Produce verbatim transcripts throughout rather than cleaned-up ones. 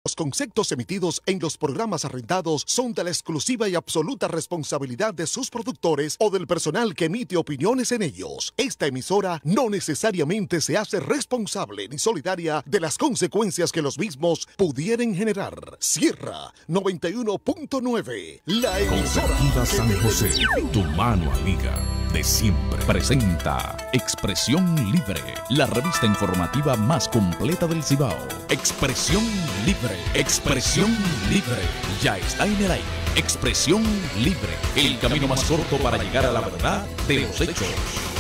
Los conceptos emitidos en los programas arrendados son de la exclusiva y absoluta responsabilidad de sus productores o del personal que emite opiniones en ellos. Esta emisora no necesariamente se hace responsable ni solidaria de las consecuencias que los mismos pudieran generar. Sierra noventa y uno punto nueve, la emisora Cooperativa San José, tu mano amiga de siempre, presenta Expresión Libre, la revista informativa más completa del Cibao. Expresión Libre, Expresión Libre, ya está en el aire. Expresión Libre, el camino más corto para llegar a la verdad de los hechos.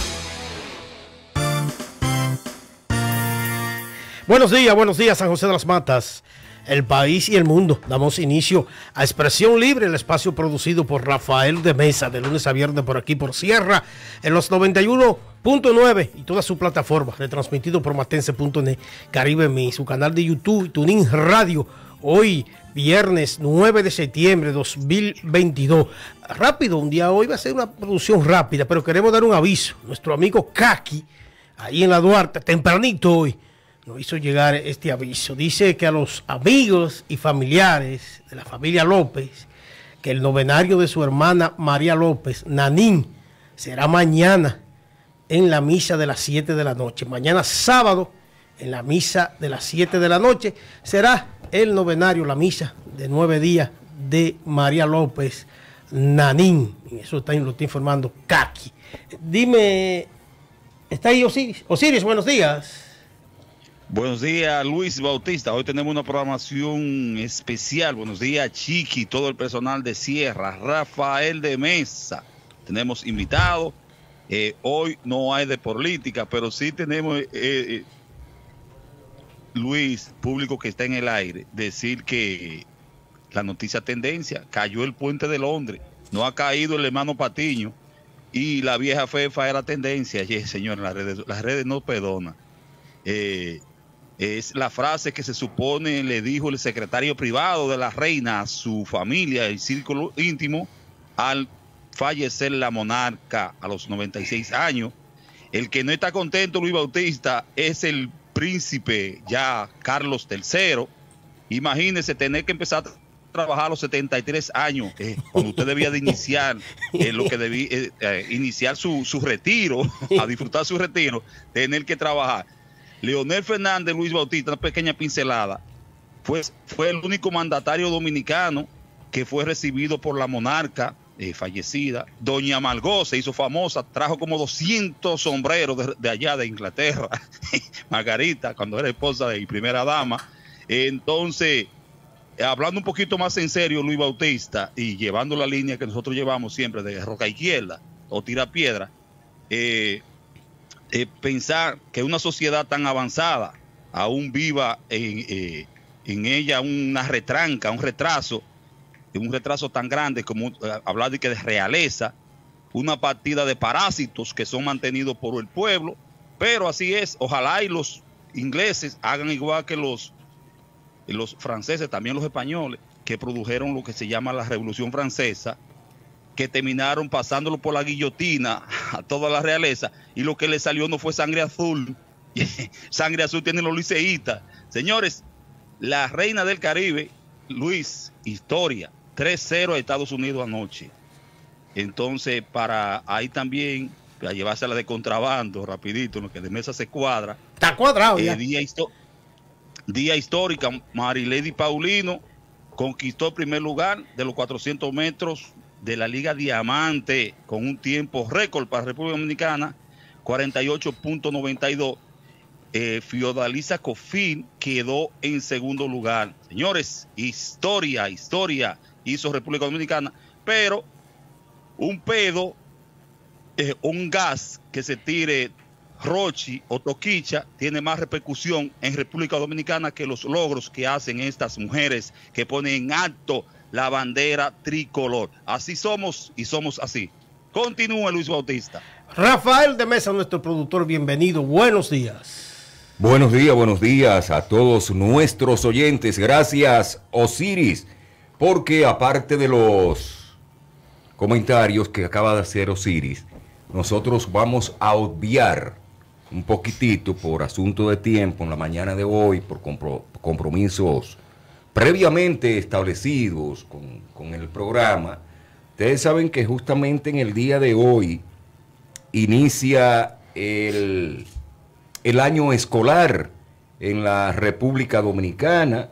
Buenos días, buenos días, San José de las Matas, el país y el mundo. Damos inicio a Expresión Libre, el espacio producido por Rafael de Mesa, de lunes a viernes por aquí por Sierra, en los noventa y uno punto nueve y toda su plataforma, retransmitido por matense punto net, Caribe Mi, su canal de YouTube, Tuning Radio. Hoy, viernes nueve de septiembre de dos mil veintidós. Rápido, un día hoy va a ser una producción rápida, pero queremos dar un aviso. Nuestro amigo Kaki, ahí en la Duarte, tempranito hoy, nos hizo llegar este aviso. Dice que a los amigos y familiares de la familia López, que el novenario de su hermana María López, Nanín, será mañana en la misa de las siete de la noche. Mañana sábado, en la misa de las siete de la noche, será el novenario, la misa de nueve días de María López, Nanín. Eso está, lo está informando Kaki. Dime, ¿está ahí Osiris? Osiris, buenos días. Buenos días, Luis Bautista. Hoy tenemos una programación especial. Buenos días, Chiqui, todo el personal de Sierra, Rafael de Mesa. Tenemos invitados. Eh, hoy no hay de política, pero sí tenemos, eh, eh, Luis, público que está en el aire, decir que la noticia tendencia, cayó el puente de Londres, no ha caído el hermano Patiño y la vieja fefa era tendencia. Y, señor, las redes, las redes no perdonan. Eh, Es la frase que se supone le dijo el secretario privado de la reina a su familia, el círculo íntimo, al fallecer la monarca a los noventa y seis años. El que no está contento, Luis Bautista, es el príncipe ya Carlos tercero. Imagínese tener que empezar a trabajar a los setenta y tres años, eh, cuando usted debía de iniciar eh, lo que debía eh, eh, iniciar su, su retiro, a disfrutar su retiro, tener que trabajar. Leonel Fernández, Luis Bautista, una pequeña pincelada, fue, fue el único mandatario dominicano que fue recibido por la monarca eh, fallecida. Doña Margot se hizo famosa, trajo como doscientos sombreros de, de allá de Inglaterra, Margarita, cuando era esposa de primera dama. Entonces, hablando un poquito más en serio, Luis Bautista, y llevando la línea que nosotros llevamos siempre de roca izquierda o tira piedra, eh, Eh, pensar que una sociedad tan avanzada aún viva en, eh, en ella una retranca, un retraso, un retraso tan grande como eh, hablar de que de realeza, una partida de parásitos que son mantenidos por el pueblo, pero así es. Ojalá y los ingleses hagan igual que los, los franceses, también los españoles, que produjeron lo que se llama la Revolución Francesa, que terminaron pasándolo por la guillotina a toda la realeza, y lo que le salió no fue sangre azul. Sangre azul tienen los liceístas. Señores, la reina del Caribe, Luis, historia, tres cero a Estados Unidos anoche. Entonces, para ahí también, para llevársela de contrabando, rapidito, lo que de Mesa se cuadra. Está cuadrado eh, ya. Día, histo día histórica, Marilady Paulino conquistó el primer lugar de los cuatrocientos metros de la Liga Diamante con un tiempo récord para República Dominicana, cuarenta y ocho punto noventa y dos. Eh, Fiordalisa Cofin quedó en segundo lugar. Señores, historia, historia hizo República Dominicana, pero un pedo, eh, un gas que se tire Rochi o Toquicha tiene más repercusión en República Dominicana que los logros que hacen estas mujeres que ponen en alto la bandera tricolor. Así somos y somos así. Continúa, Luis Bautista. Rafael de Mesa, nuestro productor, bienvenido. Buenos días. Buenos días, buenos días a todos nuestros oyentes. Gracias, Osiris, porque aparte de los comentarios que acaba de hacer Osiris, nosotros vamos a obviar un poquitito por asunto de tiempo en la mañana de hoy, por compro compromisos previamente establecidos con, con el programa, ustedes saben que justamente en el día de hoy inicia el, el año escolar en la República Dominicana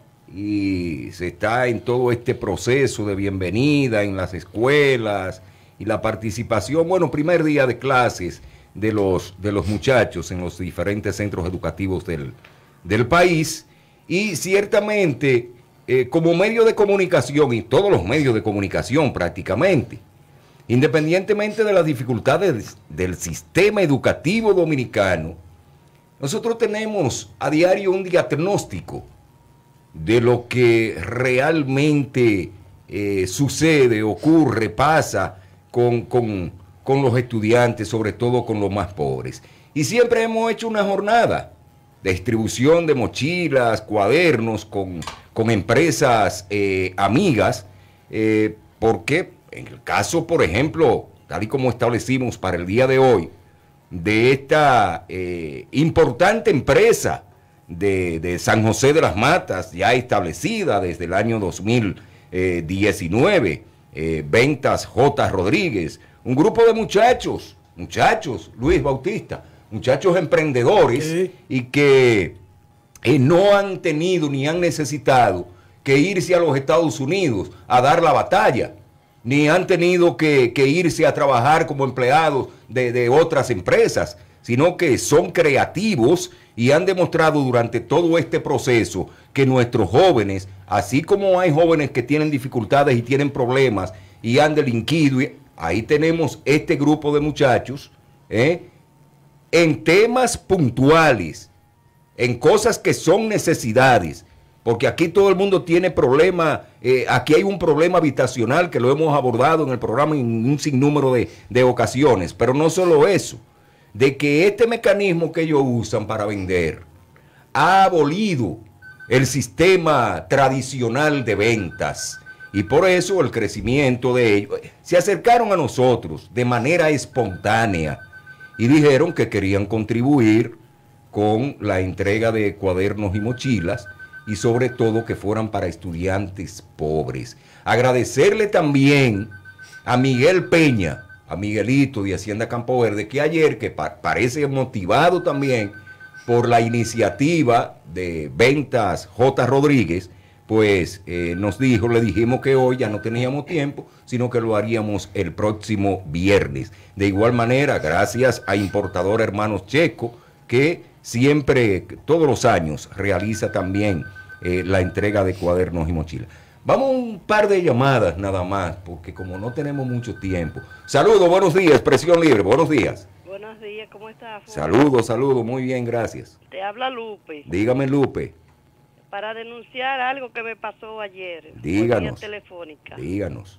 y se está en todo este proceso de bienvenida en las escuelas y la participación, bueno, primer día de clases de los, de los muchachos en los diferentes centros educativos del, del país, y ciertamente eh, como medio de comunicación, y todos los medios de comunicación prácticamente, independientemente de las dificultades del sistema educativo dominicano, nosotros tenemos a diario un diagnóstico de lo que realmente eh, sucede, ocurre, pasa con, con, con los estudiantes, sobre todo con los más pobres. Y siempre hemos hecho una jornada de distribución de mochilas, cuadernos con, con empresas eh, amigas, eh, porque en el caso, por ejemplo, tal y como establecimos para el día de hoy, de esta eh, importante empresa de, de San José de las Matas, ya establecida desde el año dos mil diecinueve, eh, Ventas J. Rodríguez, un grupo de muchachos, muchachos, Luis Bautista, muchachos emprendedores, sí, y que eh, no han tenido ni han necesitado que irse a los Estados Unidos a dar la batalla, ni han tenido que, que irse a trabajar como empleados de, de otras empresas, sino que son creativos y han demostrado durante todo este proceso que nuestros jóvenes, así como hay jóvenes que tienen dificultades y tienen problemas y han delinquido, ahí tenemos este grupo de muchachos, ¿eh? en temas puntuales, en cosas que son necesidades, porque aquí todo el mundo tiene problema, eh, aquí hay un problema habitacional que lo hemos abordado en el programa en un sinnúmero de, de ocasiones, pero no solo eso, de que este mecanismo que ellos usan para vender ha abolido el sistema tradicional de ventas y por eso el crecimiento de ellos. Se acercaron a nosotros de manera espontánea y dijeron que querían contribuir con la entrega de cuadernos y mochilas y sobre todo que fueran para estudiantes pobres. Agradecerle también a Miguel Peña, a Miguelito de Hacienda Campo Verde, que ayer, que pa parece motivado también por la iniciativa de Ventas J. Rodríguez, pues eh, nos dijo, le dijimos que hoy ya no teníamos tiempo, sino que lo haríamos el próximo viernes. De igual manera, gracias a Importador Hermanos Checo, que siempre, todos los años, realiza también eh, la entrega de cuadernos y mochilas. Vamos a un par de llamadas nada más, porque como no tenemos mucho tiempo. Saludos, buenos días, Expresión Libre, buenos días. Buenos días, ¿cómo estás? Saludos, saludos, muy bien, gracias. Te habla Lupe. Dígame, Lupe. Para denunciar algo que me pasó ayer. Díganos. Por vía telefónica. Díganos.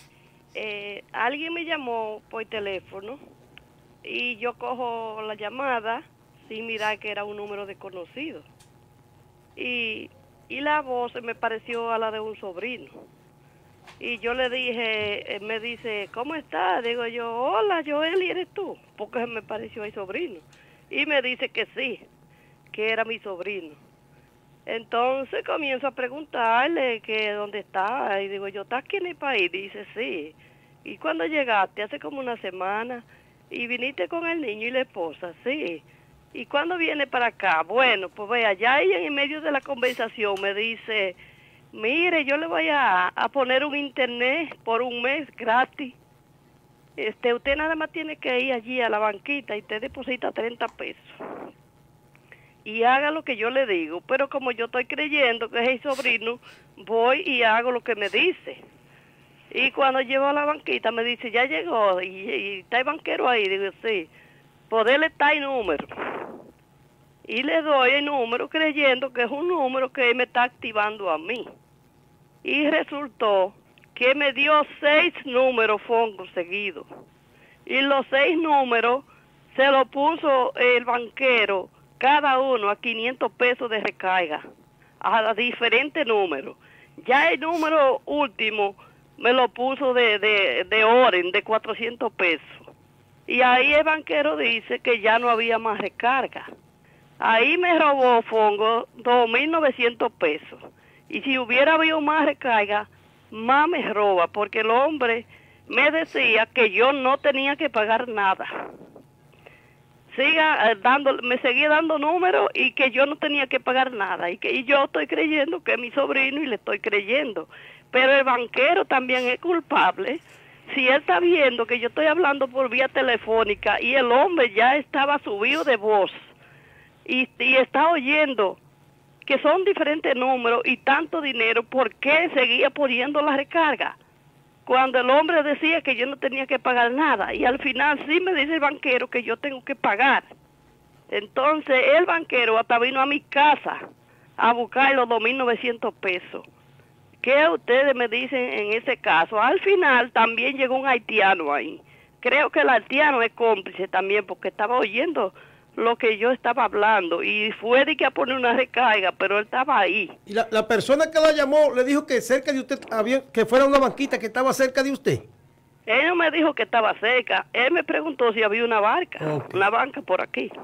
Eh, alguien me llamó por teléfono y yo cojo la llamada sin mirar que era un número desconocido. Y, y la voz me pareció a la de un sobrino. Y yo le dije, él me dice, ¿cómo estás? Digo yo, hola, Joel, ¿y eres tú? Porque me pareció el sobrino. Y me dice que sí, que era mi sobrino. Entonces comienzo a preguntarle que dónde está. Y digo yo, ¿estás aquí en el país? Dice, sí. ¿Y cuándo llegaste? Hace como una semana. ¿Y viniste con el niño y la esposa? Sí. ¿Y cuándo viene para acá? Bueno, pues vea, ya ella en medio de la conversación me dice, mire, yo le voy a, a poner un internet por un mes gratis. Este, usted nada más tiene que ir allí a la banquita y te deposita treinta pesos. Y haga lo que yo le digo, pero como yo estoy creyendo que es el sobrino, voy y hago lo que me dice. Y cuando llego a la banquita me dice, ya llegó, y, y está el banquero ahí. Digo, sí, poderle está el número. Y le doy el número creyendo que es un número que él me está activando a mí. Y resultó que me dio seis números fongos seguidos. Y los seis números se lo puso el banquero, cada uno a quinientos pesos de recarga, a diferentes números. Ya el número último me lo puso de, de, de Oren, de cuatrocientos pesos. Y ahí el banquero dice que ya no había más recarga. Ahí me robó Fongo dos mil novecientos pesos. Y si hubiera habido más recarga, más me roba, porque el hombre me decía que yo no tenía que pagar nada. Siga eh, dando, me seguía dando números y que yo no tenía que pagar nada. Y que y yo estoy creyendo que es mi sobrino y le estoy creyendo. Pero el banquero también es culpable. Si él está viendo que yo estoy hablando por vía telefónica y el hombre ya estaba subido de voz y, y está oyendo que son diferentes números y tanto dinero, ¿por qué seguía poniendo la recarga? Cuando el hombre decía que yo no tenía que pagar nada y al final sí me dice el banquero que yo tengo que pagar. Entonces el banquero hasta vino a mi casa a buscar los dos mil novecientos pesos. ¿Qué ustedes me dicen en ese caso? Al final también llegó un haitiano ahí. Creo que el haitiano es cómplice también porque estaba oyendo lo que yo estaba hablando y fue de que a poner una recarga, pero él estaba ahí. Y la, la persona que la llamó le dijo que cerca de usted había, que fuera una banquita que estaba cerca de usted. Él no me dijo que estaba cerca, él me preguntó si había una barca, Okay. una banca por aquí.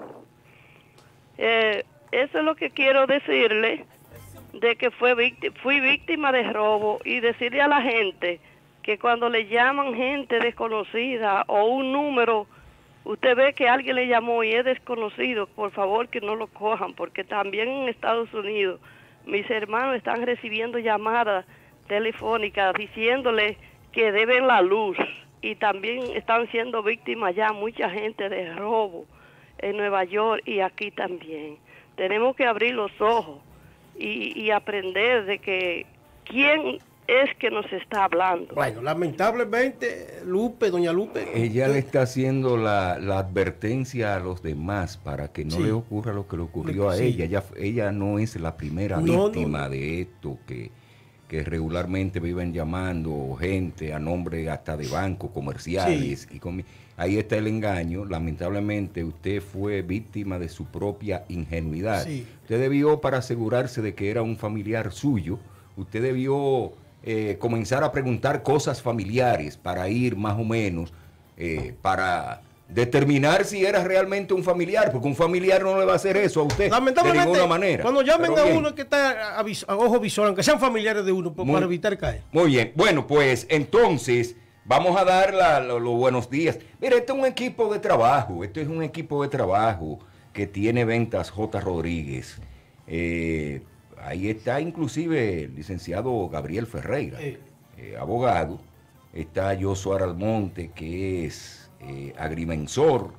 Eh, eso es lo que quiero decirle, de que fue víctima, fui víctima de robo y decirle a la gente que cuando le llaman gente desconocida o un número, usted ve que alguien le llamó y es desconocido, por favor que no lo cojan, porque también en Estados Unidos mis hermanos están recibiendo llamadas telefónicas diciéndole que deben la luz y también están siendo víctimas ya mucha gente de robo en Nueva York y aquí también. Tenemos que abrir los ojos y, y aprender de que quién es que nos está hablando. Bueno, lamentablemente, Lupe, doña Lupe. Ella usted, le está haciendo la, la advertencia a los demás para que no Sí. le ocurra lo que le ocurrió a Sí. ella. ella. Ella no es la primera No, víctima no, no. de esto que, que regularmente viven llamando gente a nombre hasta de bancos comerciales. Sí. Y con, ahí está el engaño. Lamentablemente usted fue víctima de su propia ingenuidad. Sí. Usted debió, para asegurarse de que era un familiar suyo, usted debió eh, comenzar a preguntar cosas familiares para ir más o menos, eh, para determinar si era realmente un familiar, porque un familiar no le va a hacer eso a usted de Lamentablemente, ninguna manera. cuando llamen Pero a bien. uno que está a, vis- a ojo visual, aunque sean familiares de uno, Muy- para evitar caer. Muy bien, bueno, pues entonces vamos a dar la- lo- los buenos días. Mire, este es un equipo de trabajo, este es un equipo de trabajo que tiene Ventas J. Rodríguez. Eh, ahí está inclusive el licenciado Gabriel Ferreira, Sí. eh, abogado. Está Josué Almonte, que es eh, agrimensor.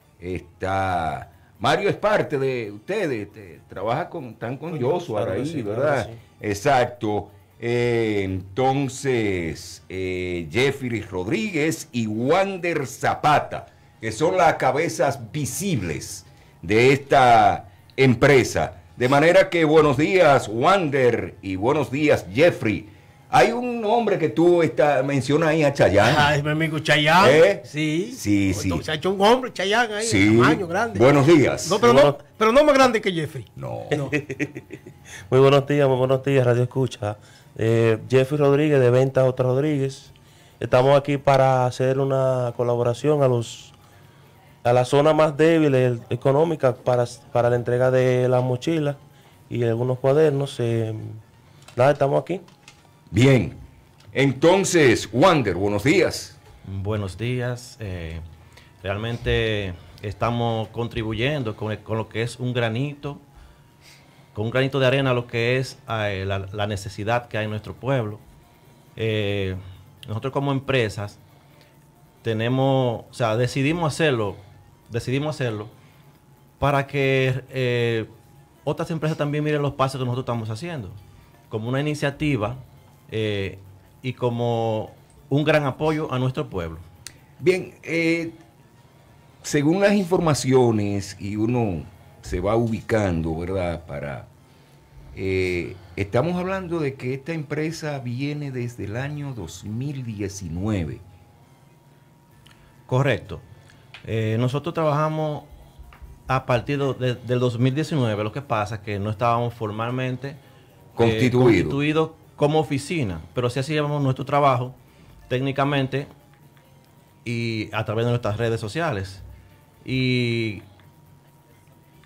Está Mario, es parte de ustedes, te- trabaja con, están con Con Josué Josué, ahí, sí, claro ¿verdad? que sí. Exacto. Eh, entonces, eh, Jeffrey Rodríguez y Wander Zapata, que son las cabezas visibles de esta empresa. De manera que buenos días, Wander, y buenos días, Jeffrey. Hay un hombre que tú está, mencionas ahí a Chayanne. Ay, mi amigo Chayán. ¿Eh? Sí. Sí, sí. Se ha hecho un hombre, Chayán, ahí, Sí. de tamaño grande. Buenos días. No, pero, no, pero no más grande que Jeffrey. No. No. Muy buenos días, muy buenos días, Radio Escucha. Eh, Jeffrey Rodríguez de Ventas J. Rodríguez. Estamos aquí para hacer una colaboración a los a la zona más débil eh, económica para, para la entrega de las mochilas y algunos cuadernos. Eh, nada, estamos aquí. Bien. Entonces, Wander, buenos días. Buenos días. eh, realmente estamos contribuyendo con, el- con lo que es un granito, con un granito de arena a lo que es eh, la, la necesidad que hay en nuestro pueblo. Eh, nosotros como empresas tenemos, o sea, decidimos hacerlo, decidimos hacerlo para que eh, otras empresas también miren los pasos que nosotros estamos haciendo, como una iniciativa eh, y como un gran apoyo a nuestro pueblo. Bien, eh, según las informaciones y uno se va ubicando, ¿verdad? Para eh, estamos hablando de que esta empresa viene desde el año dos mil diecinueve. Correcto. Eh, nosotros trabajamos a partir de- del dos mil diecinueve. Lo que pasa es que no estábamos formalmente eh, Constituido. constituidos como oficina, pero sí hacíamos nuestro trabajo técnicamente y a través de nuestras redes sociales. Y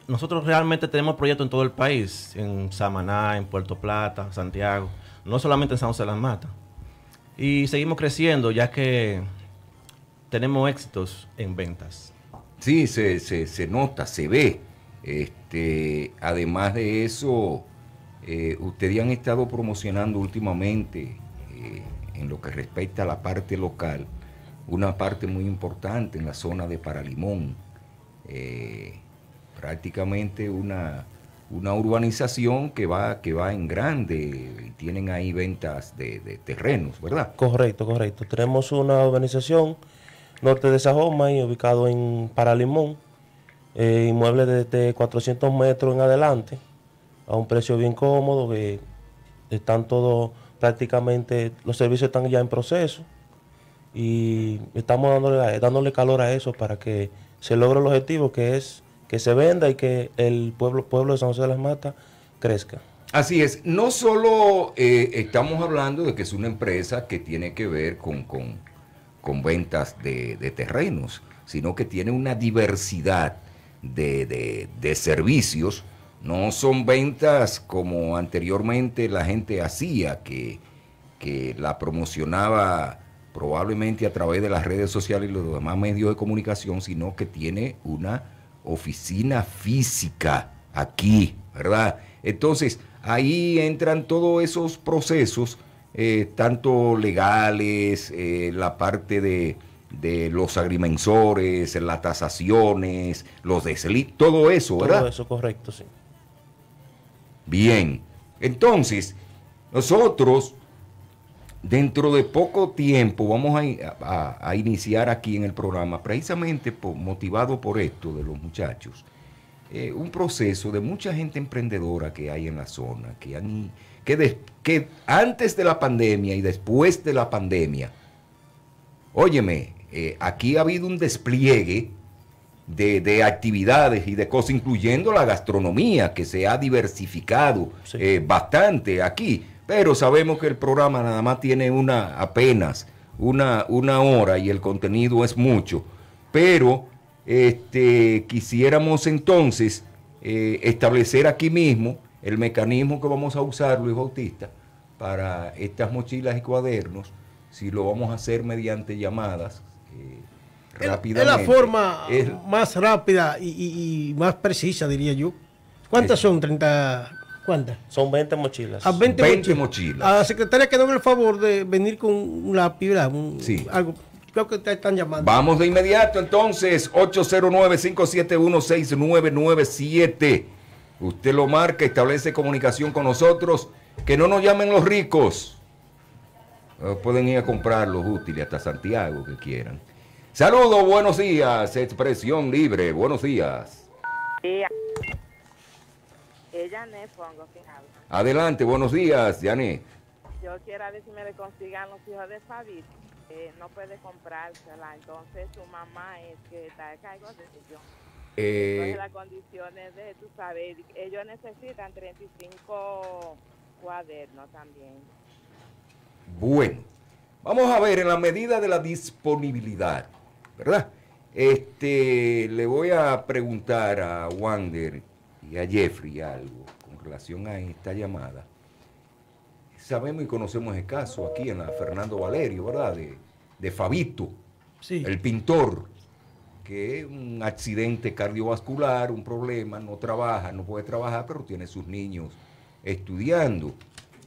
nosotros realmente tenemos proyectos en todo el país, en Samaná, en Puerto Plata, Santiago, no solamente en San José de las Matas. Y seguimos creciendo ya que tenemos éxitos en ventas. Sí, se, se, se nota, se ve. Este, además de eso, eh, ustedes han estado promocionando últimamente, eh, en lo que respecta a la parte local, una parte muy importante en la zona de Paralimón. Eh, prácticamente una, una urbanización que va, que va en grande y tienen ahí ventas de, de terrenos, ¿verdad? Correcto, correcto. Tenemos una urbanización norte de Sajoma y ubicado en Paralimón, eh, inmuebles de, de cuatrocientos metros en adelante, a un precio bien cómodo, que están todos prácticamente, los servicios están ya en proceso y estamos dándole, dándole calor a eso para que se logre el objetivo, que es que se venda y que el pueblo, pueblo de San José de las Matas crezca. Así es, no solo eh, estamos hablando de que es una empresa que tiene que ver con, con, con ventas de, de terrenos, sino que tiene una diversidad de, de, de servicios. No son ventas como anteriormente la gente hacía, que, que la promocionaba probablemente a través de las redes sociales y los demás medios de comunicación, sino que tiene una oficina física aquí, ¿verdad? Entonces, ahí entran todos esos procesos, eh, tanto legales, eh, la parte de, de los agrimensores, las tasaciones, los deslitos, todo eso, ¿verdad? Todo eso, correcto, sí. Bien, entonces, nosotros, dentro de poco tiempo, vamos a, a, a iniciar aquí en el programa, precisamente por, motivado por esto de los muchachos, eh, un proceso de mucha gente emprendedora que hay en la zona, que, han, que, de, que antes de la pandemia y después de la pandemia, óyeme, eh, aquí ha habido un despliegue de, de actividades y de cosas, incluyendo la gastronomía, que se ha diversificado sí. eh, bastante aquí. Pero sabemos que el programa nada más tiene una, apenas una, una hora y el contenido es mucho. Pero este, quisiéramos entonces eh, establecer aquí mismo el mecanismo que vamos a usar, Luis Bautista, para estas mochilas y cuadernos, si lo vamos a hacer mediante llamadas eh, rápidamente. Es la forma es, más rápida y, y, y más precisa, diría yo. ¿Cuántas es, son? treinta... ¿Cuántas? Son veinte mochilas. A veinte, veinte mochilas. mochilas. A la secretaria que dame el favor de venir con un lápiz, un, sí. algo. Creo que te están llamando. Vamos de inmediato entonces, ocho cero nueve, cinco siete uno, seis nueve nueve siete. Usted lo marca, establece comunicación con nosotros, que no nos llamen los ricos. Pueden ir a comprar los útiles hasta Santiago que quieran. Saludos, buenos días, Expresión Libre, buenos días. Sí. Ella no pongo que habla. Adelante, buenos días, Janet. Yo quiero ver si me le consigan los hijos de Fabito. Eh, no puede comprársela, entonces su mamá es que está a cargo de ellos. Eh, entonces las condiciones de, tú sabes, ellos necesitan treinta y cinco cuadernos también. Bueno, vamos a ver en la medida de la disponibilidad, ¿verdad? Este, le voy a preguntar a Wander y a Jeffrey algo con relación a esta llamada. Sabemos y conocemos el caso aquí en la Fernando Valerio, ¿verdad? De, de Fabito, sí. El pintor, que es un accidente cardiovascular, un problema, no trabaja, no puede trabajar, pero tiene sus niños estudiando.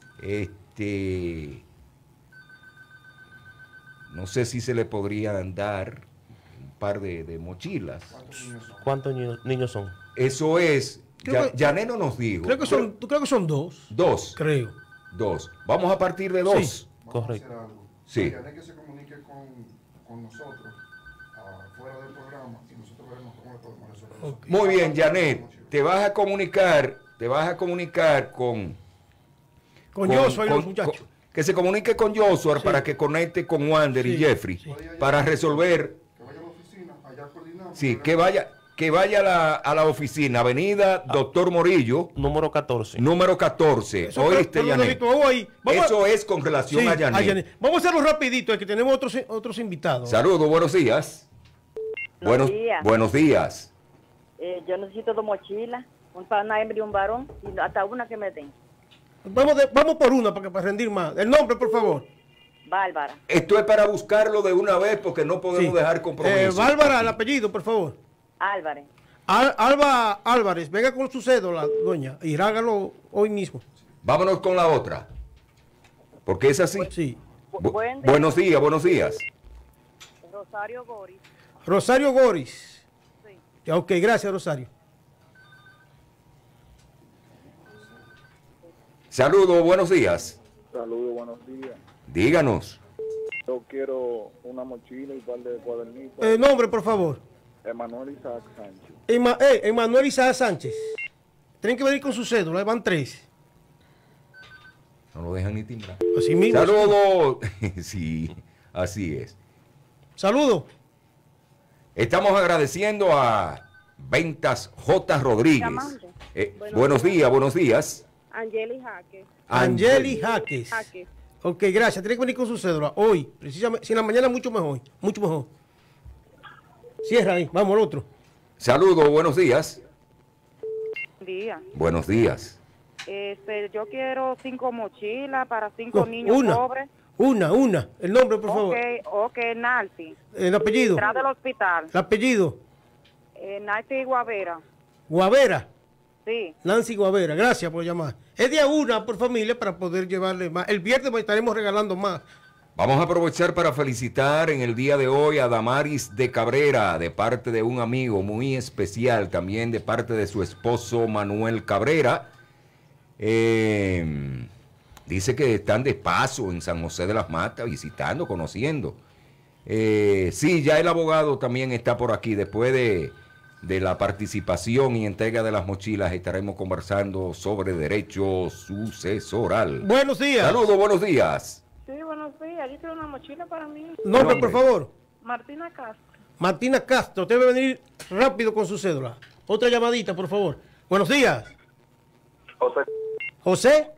Este, no sé si se le podrían dar un par de, de mochilas. ¿Cuántos niños, niños son? Eso es, ya, que, Yané no nos dijo. Creo que, son, creo, creo que son dos. Dos. Creo. Dos. Vamos a partir de dos. Sí. Correcto. Sí. Yané que se comunique con, con nosotros uh, fuera del programa y nosotros veremos cómo le podemos resolver eso. Okay. Muy bien, Janet. Te vas a comunicar, te vas a comunicar con... Con, con Joshua y los muchachos. Con, que se comunique con Joshua sí. para que conecte con Wander sí. y Jeffrey sí. para resolver... Que vaya a la oficina, allá coordinamos. Sí, que vaya... Que vaya a la, a la oficina, avenida ah, Doctor Morillo. Número catorce. Número catorce. Eso, Oíste, pero, Yanet. Vamos ahí. Vamos Eso a... es con relación sí, a, Yanet. a Yanet. Vamos a hacerlo rapidito, es que tenemos otros, otros invitados. Saludos, buenos días. Buenos buenos días. Buenos días. Eh, yo necesito dos mochilas, un para una hembra y un varón, y hasta una que me den. Vamos, de, vamos por una para, que, para rendir más. El nombre, por favor. Bárbara. Esto es para buscarlo de una vez porque no podemos Sí. dejar compromiso. Eh, Bárbara, el apellido, por favor. Álvarez. Al- Alba Álvarez, venga con su cédula, doña, y hágalo hoy mismo. Vámonos con la otra. Porque es así. Sí. Bu- Buen día. buenos días, buenos días. Rosario Goris. Rosario Goris. Sí. Ya, ok, gracias, Rosario. Saludos, buenos días. Saludos, buenos días. Díganos. Yo quiero una mochila y un par de cuadernitos. El nombre, por favor. Emanuel Isaac Sánchez. Ema, eh, Emanuel Isaac Sánchez. Tienen que venir con su cédula, van tres. No lo dejan ni timbrar. Así mismo. Saludos. Sí, así es. Saludos. Estamos agradeciendo a Ventas J. Rodríguez. Llamando. Eh, Buenos buenos días, buenos días. Angeli Jaque. Angeli Jaques. Jaque. Ok, gracias. Tiene que venir con su cédula hoy, precisamente. Si en la mañana mucho mejor, mucho mejor. Cierra ahí, vamos al otro. Saludos, buenos días. Día. Buenos días. Este, yo quiero cinco mochilas para cinco No, niños una, pobres. una, una. El nombre, por favor. Ok, ok, Nancy. El apellido. Detrás del hospital. El apellido. Eh, Nancy Guavera. Guavera. Sí. Nancy Guavera, gracias por llamar. Es de a una por familia para poder llevarle más. El viernes estaremos regalando más. Vamos a aprovechar para felicitar en el día de hoy a Damaris de Cabrera, de parte de un amigo muy especial, también de parte de su esposo Manuel Cabrera. Eh, dice que están de paso en San José de las Matas, visitando, conociendo. Eh, sí, ya el abogado también está por aquí. Después de, de la participación y entrega de las mochilas, estaremos conversando sobre derecho sucesoral. Buenos días. Saludos, buenos días. Sí, buenos días. Yo quiero una mochila para mí. Nombre, por favor. Martina Castro. Martina Castro, usted debe venir rápido con su cédula. Otra llamadita, por favor. Buenos días. José José.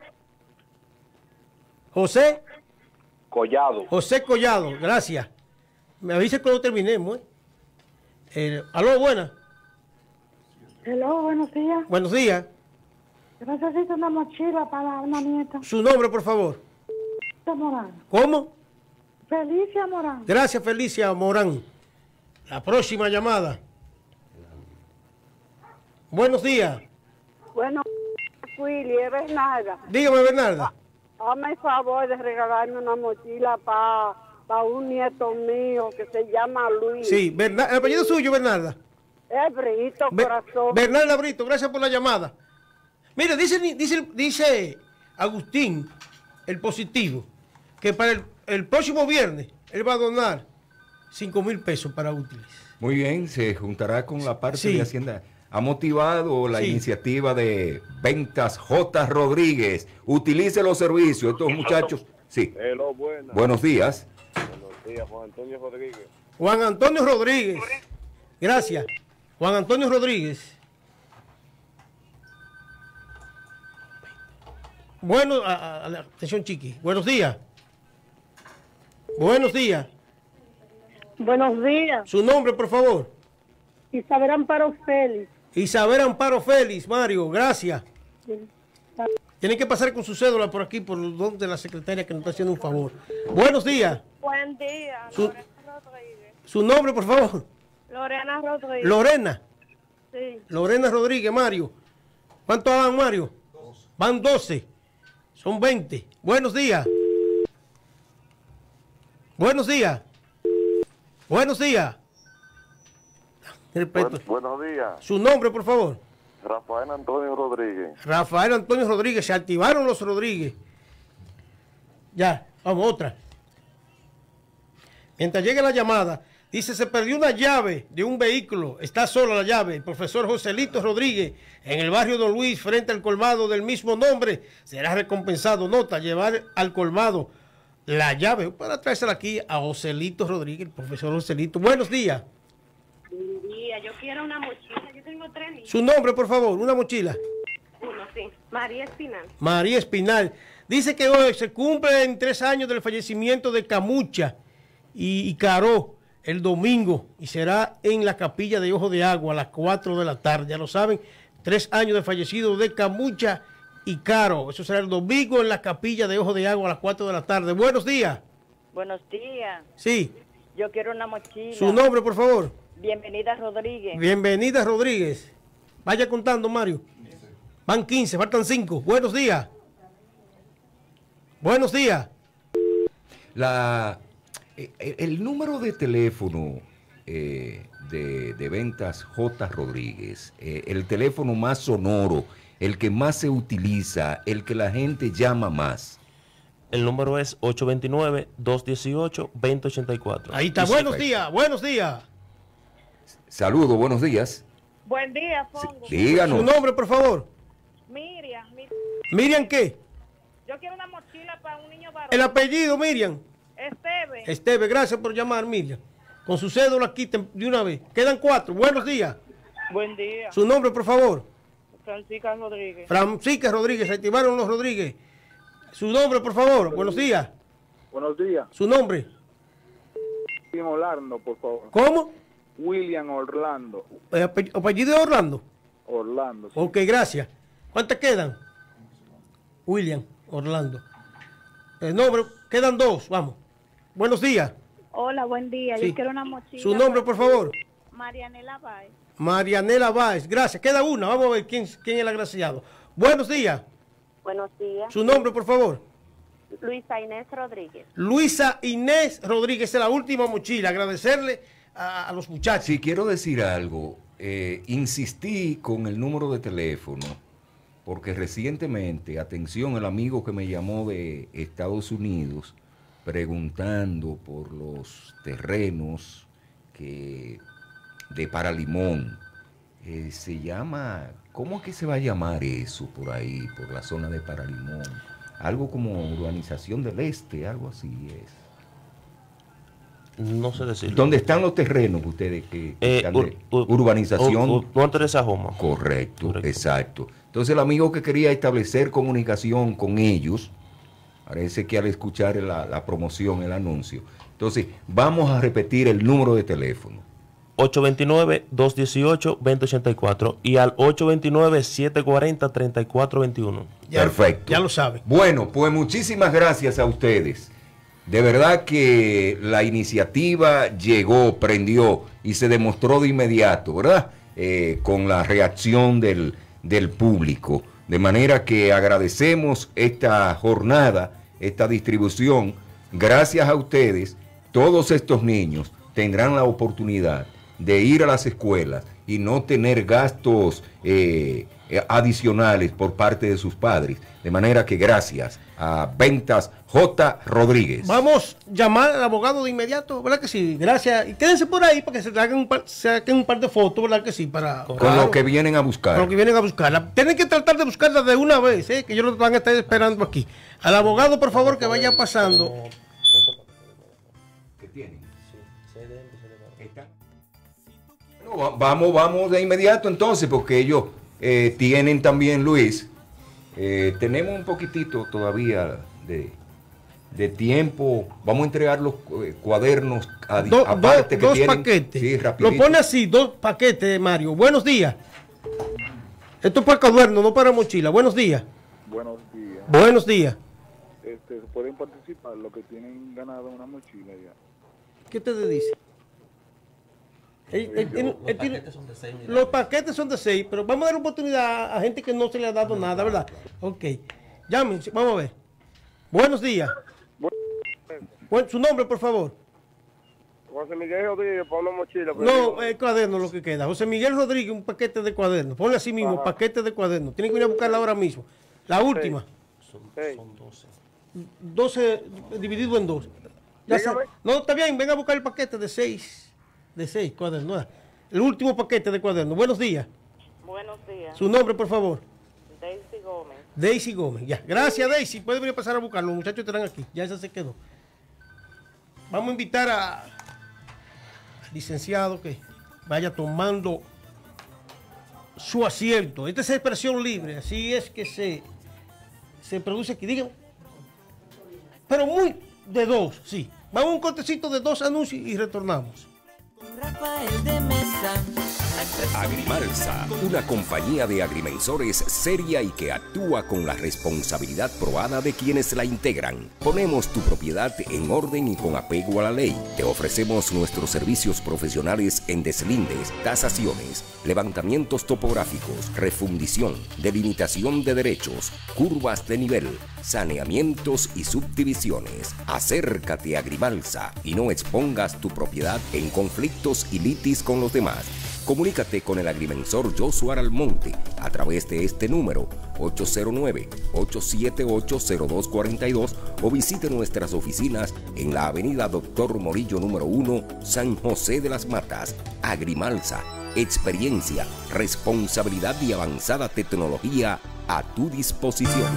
José. Collado. José Collado, gracias. Me avisa cuando terminemos. ¿eh? Eh, aló, buena. Hello, buenos días. Buenos días. Yo necesito una mochila para una nieta. Su nombre, por favor. Felicia Morán. ¿Cómo? Felicia Morán. Gracias, Felicia Morán. La próxima llamada. Buenos días. Bueno, Willy, es Bernarda. Dígame, Bernarda. Hazme el favor de regalarme una mochila para pa un nieto mío que se llama Luis. Sí, Berna- el apellido suyo, Bernarda. Es Brito, Be- corazón. Bernarda Brito, gracias por la llamada. Mira, dice, dice, dice Agustín, el positivo, que para el, el próximo viernes él va a donar cinco mil pesos para útiles. Muy bien, se juntará con la parte Sí. de Hacienda. Ha motivado la Sí. iniciativa de Ventas J. Rodríguez. Utilice los servicios. Estos muchachos. Sí. Hello, buenas. Buenos días. Buenos días, Juan Antonio Rodríguez. Juan Antonio Rodríguez. Gracias. Juan Antonio Rodríguez. Bueno, a- a- a la- atención, Chiqui. Buenos días. Buenos días. Buenos días. Su nombre, por favor. Isabel Amparo Félix. Isabel Amparo Félix, Mario, gracias. Tienen que pasar con su cédula por aquí, por donde la secretaria que nos está haciendo un favor. Buenos días. Buen día. Su, Lorena Rodríguez. su nombre, por favor. Lorena Rodríguez. Lorena. Sí. Lorena Rodríguez, Mario. ¿Cuántos van, Mario? Van doce. Son veinte. Buenos días. Buenos días. Buenos días. Respeto. Buen- buenos días. Su nombre, por favor. Rafael Antonio Rodríguez. Rafael Antonio Rodríguez. Se activaron los Rodríguez. Ya, vamos, otra. Mientras llegue la llamada, dice, se perdió una llave de un vehículo. Está sola la llave. El profesor Joselito Rodríguez, en el barrio Don Luis, frente al colmado del mismo nombre, será recompensado. Nota, llevar al colmado la llave para traérsela aquí a Joselito Rodríguez, el profesor Joselito. Buenos días. Buen día, yo quiero una mochila, yo tengo tres niños. Su nombre, por favor, una mochila. Uno, sí, María Espinal. María Espinal. Dice que hoy se cumplen tres años del fallecimiento de Camucha y, y Caró, el domingo y será en la capilla de Ojo de Agua a las cuatro de la tarde. Ya lo saben, tres años de fallecido de Camucha y Caro. Eso será el domingo en la capilla de Ojo de Agua a las cuatro de la tarde. Buenos días. Buenos días. Sí. Yo quiero una mochila. Su nombre, por favor. Bienvenida Rodríguez. Bienvenida Rodríguez. Vaya contando, Mario. Van quince, faltan cinco. Buenos días. Buenos días. La, el, el número de teléfono eh, de, de ventas J. Rodríguez, eh, el teléfono más sonoro, el que más se utiliza, el que la gente llama más. El número es ocho dos nueve, dos uno ocho, dos cero ocho cuatro. Ahí está. Buenos días, buenos días. Saludos, buenos días. Buen día, Fongo. Sí, díganos. Su nombre, por favor. Miriam. Mi... ¿Miriam qué? Yo quiero una mochila para un niño varón. El apellido, Miriam. Esteve. Esteve, gracias por llamar, Miriam. Con su cédula aquí de una vez. Quedan cuatro. Buenos días. Buen día. Su nombre, por favor. Francisca Rodríguez. Francisca Rodríguez. Se activaron los Rodríguez. Su nombre, por favor. Buenos días. Buenos días. Su nombre. William Orlando, por favor. ¿Cómo? William Orlando. ¿El apellido de Orlando? Orlando. Sí. Ok, gracias. ¿Cuántas quedan? William Orlando. El nombre, quedan dos, vamos. Buenos días. Hola, buen día. Sí. Yo quiero una mochila. Su nombre, por favor. Marianela Báez. Marianela Báez, gracias. Queda una, vamos a ver quién, quién es el agraciado. Buenos días. Buenos días. Su nombre, por favor. Luisa Inés Rodríguez. Luisa Inés Rodríguez, es la última mochila. Agradecerle a, a los muchachos. Sí, quiero decir algo. Eh, insistí con el número de teléfono porque recientemente, atención, el amigo que me llamó de Estados Unidos preguntando por los terrenos que de Paralimón, eh, se llama, ¿cómo es que se va a llamar eso por ahí, por la zona de Paralimón? Algo como Urbanización del Este, algo así es. No sé decir. ¿Dónde están los terrenos ustedes que, que Eh, están de ur- ur- urbanización? ur- ur- Norte de Sajoma. Correcto, Correcto. exacto. Entonces el amigo que quería establecer comunicación con ellos, parece que al escuchar la, la promoción, el anuncio, entonces vamos a repetir el número de teléfono. ocho dos nueve, dos uno ocho, dos cero ocho cuatro y al ocho dos nueve, siete cuatro cero, tres cuatro dos uno. Ya, Perfecto. Ya lo saben. Bueno, pues muchísimas gracias a ustedes. De verdad que la iniciativa llegó, prendió y se demostró de inmediato, ¿verdad? Eh, con la reacción del, del público. De manera que agradecemos esta jornada, esta distribución. Gracias a ustedes, todos estos niños tendrán la oportunidad de ir a las escuelas y no tener gastos eh, adicionales por parte de sus padres. De manera que gracias a Ventas J. Rodríguez. Vamos a llamar al abogado de inmediato, ¿verdad que sí? Gracias. Y quédense por ahí para que se hagan un par, se saquen un par de fotos, ¿verdad que sí? Para, Con claro, lo que vienen a buscar. Con lo que vienen a buscarla. Tienen que tratar de buscarla de una vez, ¿eh? Que ellos lo van a estar esperando aquí. Al abogado, por favor, que vaya pasando. ¿Qué tienen? No, va- vamos, vamos de inmediato entonces, porque ellos eh, tienen también, Luis, eh, tenemos un poquitito todavía de, de tiempo. Vamos a entregar los eh, cuadernos a, Do- aparte do- que dos tienen. paquetes. Sí, Lo rapidito. pone así, dos paquetes, Mario. Buenos días. Esto es para cuaderno, no para mochila. Buenos días. Buenos días. Buenos días. Este, pueden participar los que tienen ganado una mochila ya. ¿Qué te dice? Él- él tiene- él tiene- los paquetes son de seis, pero vamos a dar oportunidad a gente que no se le ha dado nada, ¿verdad? Ok. Llamen, vamos a ver. Buenos días. Buen- su nombre, por favor. José Miguel Rodríguez, para una mochila. No, el cuaderno lo que queda. José Miguel Rodríguez, un paquete de cuadernos. Ponle así mismo, Ajá. paquete de cuadernos. Tienen que ir a buscarla ahora mismo. La última. Sí. doce dividido en dos. Ya se- Dígame. no, está bien, venga a buscar el paquete de seis. De seis cuadernos. El último paquete de cuadernos. Buenos días. Buenos días. Su nombre, por favor. Daisy Gómez. Daisy Gómez. Ya. Gracias, Daisy. Puede venir a pasar a buscarlo. Los muchachos estarán aquí. Ya esa se quedó. Vamos a invitar a, al licenciado que vaya tomando su asiento. Esta es expresión libre. Así es que se, se produce aquí. Dígame. Pero muy de dos, sí. Vamos a un cortecito de dos anuncios y retornamos. Rafael de Mesa. Agrimalsa, una compañía de agrimensores seria y que actúa con la responsabilidad probada de quienes la integran. Ponemos tu propiedad en orden y con apego a la ley. Te ofrecemos nuestros servicios profesionales en deslindes, tasaciones, levantamientos topográficos, refundición, delimitación de derechos, curvas de nivel, saneamientos y subdivisiones. Acércate a Agrimalsa y no expongas tu propiedad en conflictos y litis con los demás. Comunícate con el agrimensor Joshua Almonte a través de este número ocho cero nueve, ocho siete ocho, cero dos cuatro dos o visite nuestras oficinas en la avenida Doctor Morillo número uno, San José de las Matas. Agrimalsa, experiencia, responsabilidad y avanzada tecnología a tu disposición.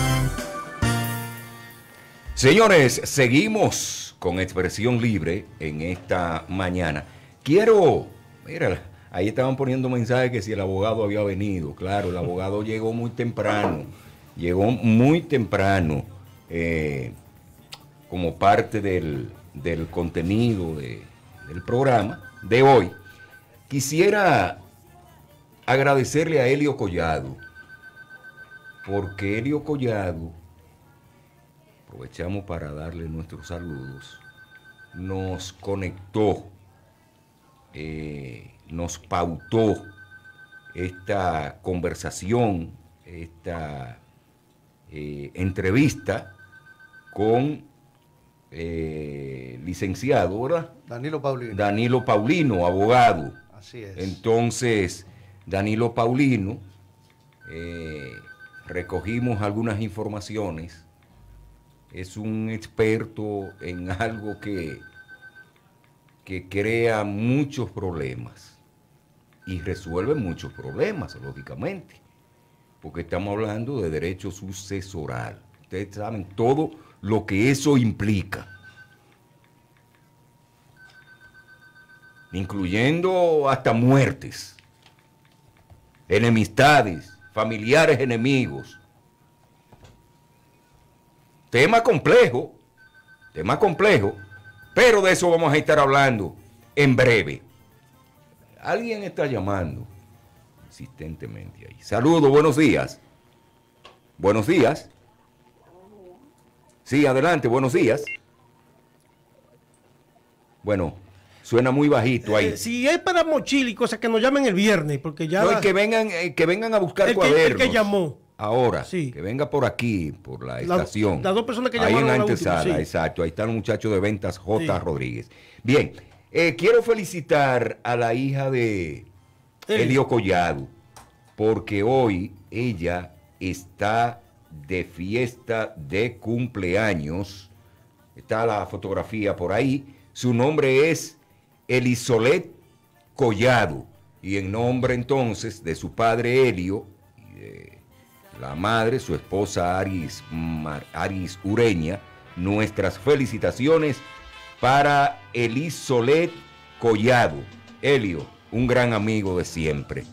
Señores, seguimos con Expresión Libre en esta mañana. Quiero, mira, ahí estaban poniendo mensajes que si el abogado había venido. Claro, el abogado llegó muy temprano, llegó muy temprano eh, como parte del, del contenido de, del programa de hoy. Quisiera agradecerle a Helio Collado, porque Helio Collado, aprovechamos para darle nuestros saludos, nos conectó, eh, nos pautó esta conversación, esta eh, entrevista con eh, licenciado, ¿verdad? Danilo Paulino. Danilo Paulino, abogado. Así es. Entonces, Danilo Paulino, eh, recogimos algunas informaciones. Es un experto en algo que, que crea muchos problemas y resuelve muchos problemas, lógicamente, porque estamos hablando de derecho sucesoral. Ustedes saben todo lo que eso implica, incluyendo hasta muertes, enemistades, familiares enemigos. Tema complejo, tema complejo, pero de eso vamos a estar hablando en breve. Alguien está llamando insistentemente ahí. Saludos, buenos días. Buenos días. Sí, adelante, buenos días. Bueno, suena muy bajito ahí. Eh, si es para mochila y cosas, que nos llamen el viernes, porque ya... No, la... y que vengan, eh, que vengan a buscar el que, cuadernos. el que llamó. Ahora, sí. Que venga por aquí, por la, la estación. Las dos personas que ahí llamaron en la la antesala, última, sí. Exacto. Ahí está el muchacho de ventas, J. Sí. Rodríguez. Bien, eh, quiero felicitar a la hija de Helio Collado, porque hoy ella está de fiesta de cumpleaños. Está la fotografía por ahí. Su nombre es Elisolet Collado. Y en nombre entonces de su padre Helio y de la madre, su esposa Aris, Mar, Aris Ureña, nuestras felicitaciones para Elisolet Collado. Helio, un gran amigo de siempre,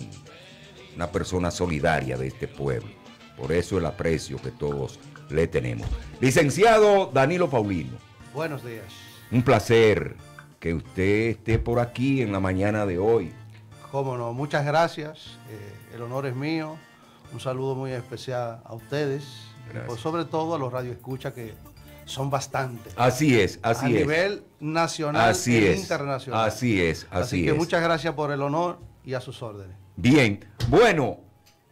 una persona solidaria de este pueblo. Por eso el aprecio que todos le tenemos. Licenciado Danilo Paulino. Buenos días. Un placer que usted esté por aquí en la mañana de hoy. Cómo no, muchas gracias. Eh, el honor es mío. Un saludo muy especial a ustedes. Y por sobre todo a los radioescuchas, que son bastantes. Así es, así a es. A nivel nacional así e es, internacional. Así es, así, así es. que muchas gracias por el honor y a sus órdenes. Bien, bueno,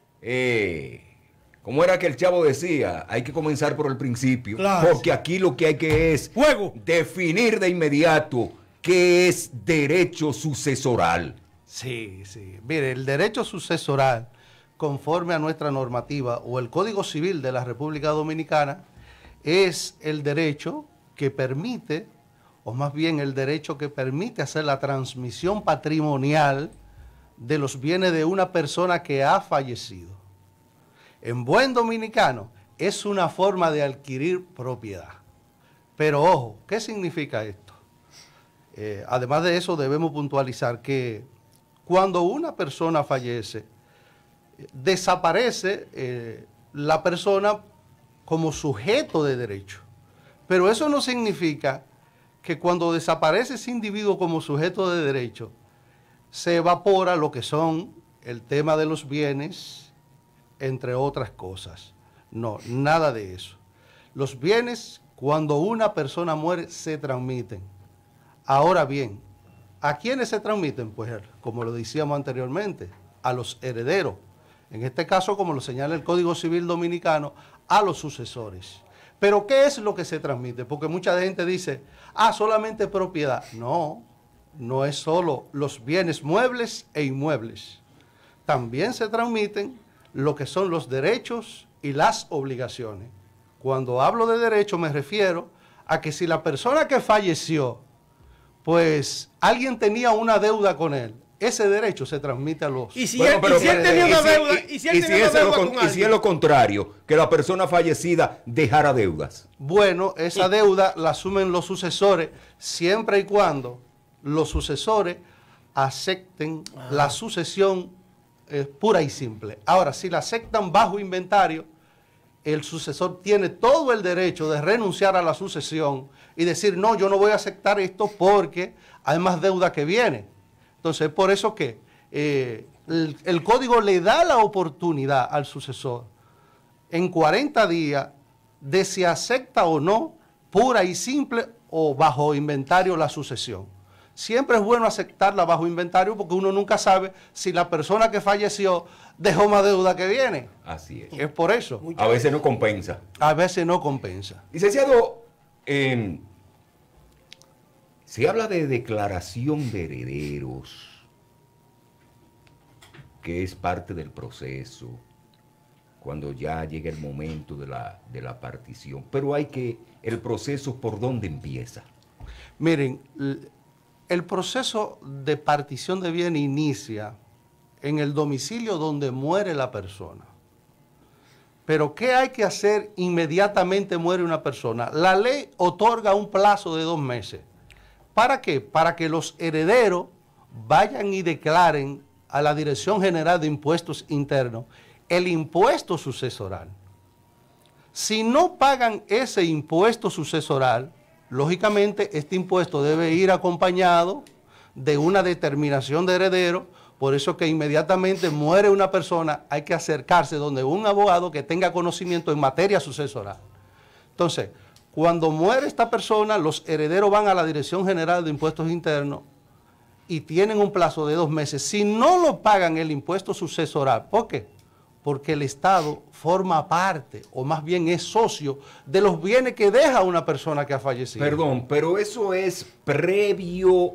eh, como era que el chavo decía, hay que comenzar por el principio, claro. Porque aquí lo que hay que es Fuego. Definir de inmediato qué es derecho sucesoral. Sí, sí. Mire, el derecho sucesoral, conforme a nuestra normativa o el Código Civil de la República Dominicana, es el derecho que permite, o más bien el derecho que permite hacer la transmisión patrimonial de los bienes de una persona que ha fallecido. En buen dominicano, es una forma de adquirir propiedad. Pero ojo, ¿qué significa esto? Eh, además de eso, debemos puntualizar que cuando una persona fallece, desaparece eh, la persona como sujeto de derecho. Pero eso no significa que cuando desaparece ese individuo como sujeto de derecho, se evapora lo que son el tema de los bienes, entre otras cosas. No, nada de eso. Los bienes, cuando una persona muere, se transmiten. Ahora bien, ¿a quiénes se transmiten? Pues, como lo decíamos anteriormente, a los herederos. En este caso, como lo señala el Código Civil Dominicano, a los sucesores. Pero, ¿qué es lo que se transmite? Porque mucha gente dice, ah, solamente propiedad. No, no es solo los bienes muebles e inmuebles. También se transmiten lo que son los derechos y las obligaciones. Cuando hablo de derecho me refiero a que si la persona que falleció, pues alguien tenía una deuda con él, ese derecho se transmite a los... Y si él, bueno, y si él tenía una deuda, y si él tenía una deuda con alguien. Y si es lo contrario, que la persona fallecida dejara deudas. Bueno, esa deuda la asumen los sucesores siempre y cuando los sucesores acepten ah. la sucesión eh, pura y simple. Ahora, si la aceptan bajo inventario, el sucesor tiene todo el derecho de renunciar a la sucesión y decir, no, yo no voy a aceptar esto porque hay más deuda que viene. Entonces, por eso que eh, el, el código le da la oportunidad al sucesor en cuarenta días de si acepta o no, pura y simple o bajo inventario, la sucesión. Siempre es bueno aceptarla bajo inventario porque uno nunca sabe si la persona que falleció dejó más deuda que viene. Así es. Es por eso. A veces no compensa. A veces no compensa. Licenciado, eh, se habla de declaración de herederos, que es parte del proceso, cuando ya llega el momento de la, de la partición. Pero hay que, el proceso, ¿por dónde empieza? Miren, el proceso de partición de bien inicia en el domicilio donde muere la persona. Pero ¿qué hay que hacer inmediatamente muere una persona? La ley otorga un plazo de dos meses. ¿Para qué? Para que los herederos vayan y declaren a la Dirección General de Impuestos Internos el impuesto sucesoral. Si no pagan ese impuesto sucesoral, lógicamente este impuesto debe ir acompañado de una determinación de heredero. Por eso que inmediatamente muere una persona, hay que acercarse donde un abogado que tenga conocimiento en materia sucesoral. Entonces, cuando muere esta persona, los herederos van a la Dirección General de Impuestos Internos y tienen un plazo de dos meses. Si no lo pagan el impuesto sucesoral, ¿por qué? Porque el Estado forma parte, o más bien es socio, de los bienes que deja una persona que ha fallecido. Perdón, pero eso es previo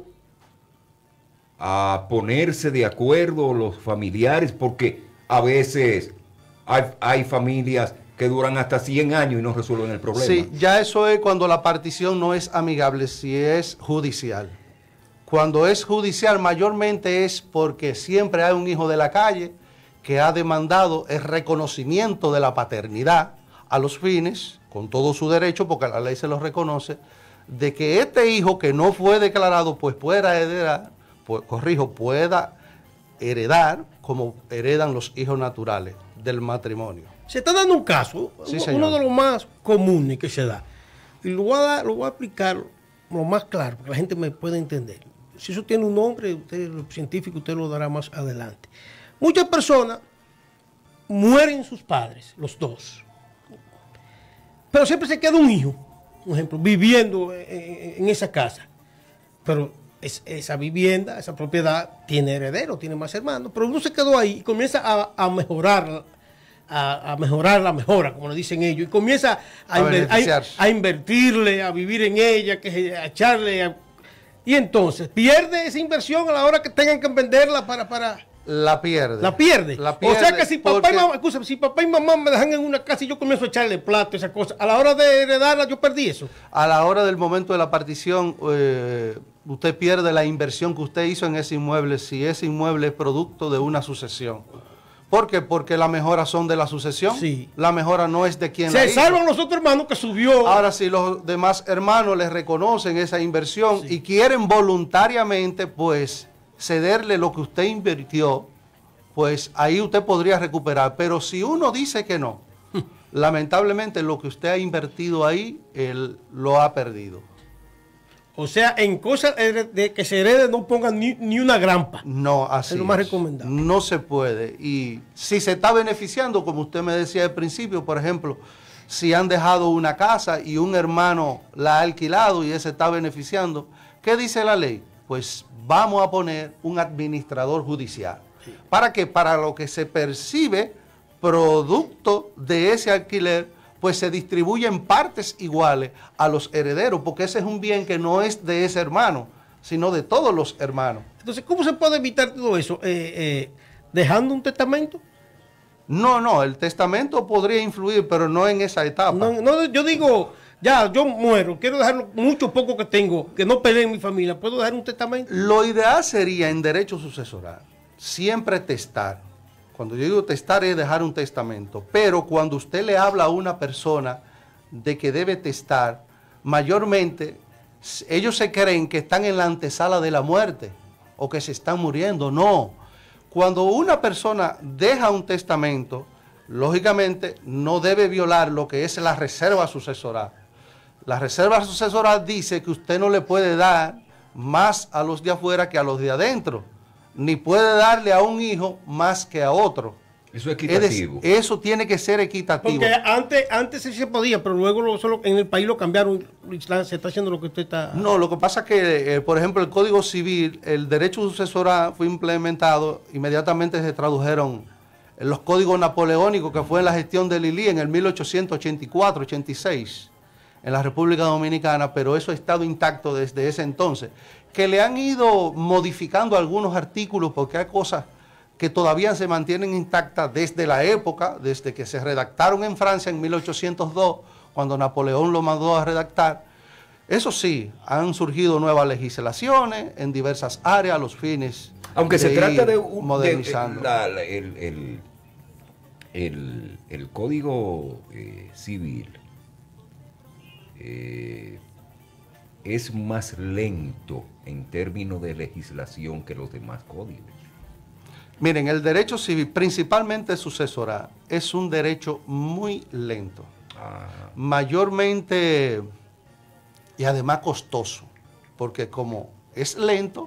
a ponerse de acuerdo los familiares, porque a veces hay, hay familias que duran hasta cien años y no resuelven el problema. Sí, ya eso es cuando la partición no es amigable, si es judicial. Cuando es judicial mayormente es porque siempre hay un hijo de la calle que ha demandado el reconocimiento de la paternidad a los fines, con todo su derecho, porque la ley se lo reconoce, de que este hijo que no fue declarado, pues pueda heredar, pues, corrijo, pueda heredar como heredan los hijos naturales del matrimonio. Se está dando un caso, sí, uno, señor. uno de los más comunes que se da. Y lo voy a, dar, lo voy a explicar lo más claro, para que la gente me pueda entender. Si eso tiene un nombre, usted, los científicos, usted lo dará más adelante. Muchas personas mueren sus padres, los dos. Pero siempre se queda un hijo, por ejemplo, viviendo en, en esa casa. Pero es, esa vivienda, esa propiedad, tiene heredero, tiene más hermanos. Pero uno se quedó ahí y comienza a, a mejorar, a, a mejorar la mejora, como le dicen ellos. Y comienza a, a, inver, a, a invertirle, a vivir en ella, que, a echarle... A, y entonces, pierde esa inversión a la hora que tengan que venderla para... para La pierde. La pierde. La pierde. O sea que si papá, porque... y mamá, escúchame, si papá y mamá me dejan en una casa y yo comienzo a echarle plato, esa cosa, a la hora de heredarla yo perdí eso. A la hora del momento de la partición, eh, usted pierde la inversión que usted hizo en ese inmueble si ese inmueble es producto de una sucesión. ¿Por qué? Porque las mejoras son de la sucesión. Sí. La mejora no es de quien Se la hizo. salvan los otros hermanos que subió. Ahora, si los demás hermanos les reconocen esa inversión sí. y quieren voluntariamente, pues, cederle lo que usted invirtió, pues ahí usted podría recuperar. Pero si uno dice que no, lamentablemente lo que usted ha invertido ahí, él lo ha perdido. O sea, en cosas de que se herede no pongan ni, ni una grampa. No, así es lo más es. recomendable. No se puede. Y si se está beneficiando, como usted me decía al principio, por ejemplo, si han dejado una casa y un hermano la ha alquilado y ese está beneficiando, ¿qué dice la ley? Pues vamos a poner un administrador judicial. Sí. ¿Para qué? Para lo que se percibe producto de ese alquiler, pues se distribuye en partes iguales a los herederos, porque ese es un bien que no es de ese hermano, sino de todos los hermanos. Entonces, ¿cómo se puede evitar todo eso? Eh, eh, ¿Dejando un testamento? No, no, el testamento podría influir, pero no en esa etapa. No, no, yo digo, ya, yo muero, quiero dejar lo mucho poco que tengo, que no peleen mi familia, ¿puedo dejar un testamento? Lo ideal sería en derecho sucesoral, siempre testar. Cuando yo digo testar es dejar un testamento, pero cuando usted le habla a una persona de que debe testar, mayormente ellos se creen que están en la antesala de la muerte o que se están muriendo. No, cuando una persona deja un testamento, lógicamente no debe violar lo que es la reserva sucesoral. La reserva sucesoral dice que usted no le puede dar más a los de afuera que a los de adentro, ni puede darle a un hijo más que a otro. Eso es equitativo. Es, eso tiene que ser equitativo. Porque antes, antes sí se podía, pero luego lo, solo en el país lo cambiaron, se está haciendo lo que usted está... No, lo que pasa es que, eh, por ejemplo, el Código Civil, el derecho sucesoral fue implementado, inmediatamente se tradujeron en los códigos napoleónicos, que fue en la gestión de Lili en el mil ochocientos ochenta y cuatro ochenta y seis, en la República Dominicana, pero eso ha estado intacto desde ese entonces, que le han ido modificando algunos artículos porque hay cosas que todavía se mantienen intactas desde la época, desde que se redactaron en Francia en mil ochocientos dos, cuando Napoleón lo mandó a redactar. Eso sí, han surgido nuevas legislaciones en diversas áreas a los fines Aunque de se trata de, un, modernizando. de la, la, el, el, el, el Código eh, Civil eh, es más lento en términos de legislación que los demás códigos. Miren, el derecho civil, principalmente sucesoral, es un derecho muy lento. Ah. Mayormente, y además costoso, porque como es lento,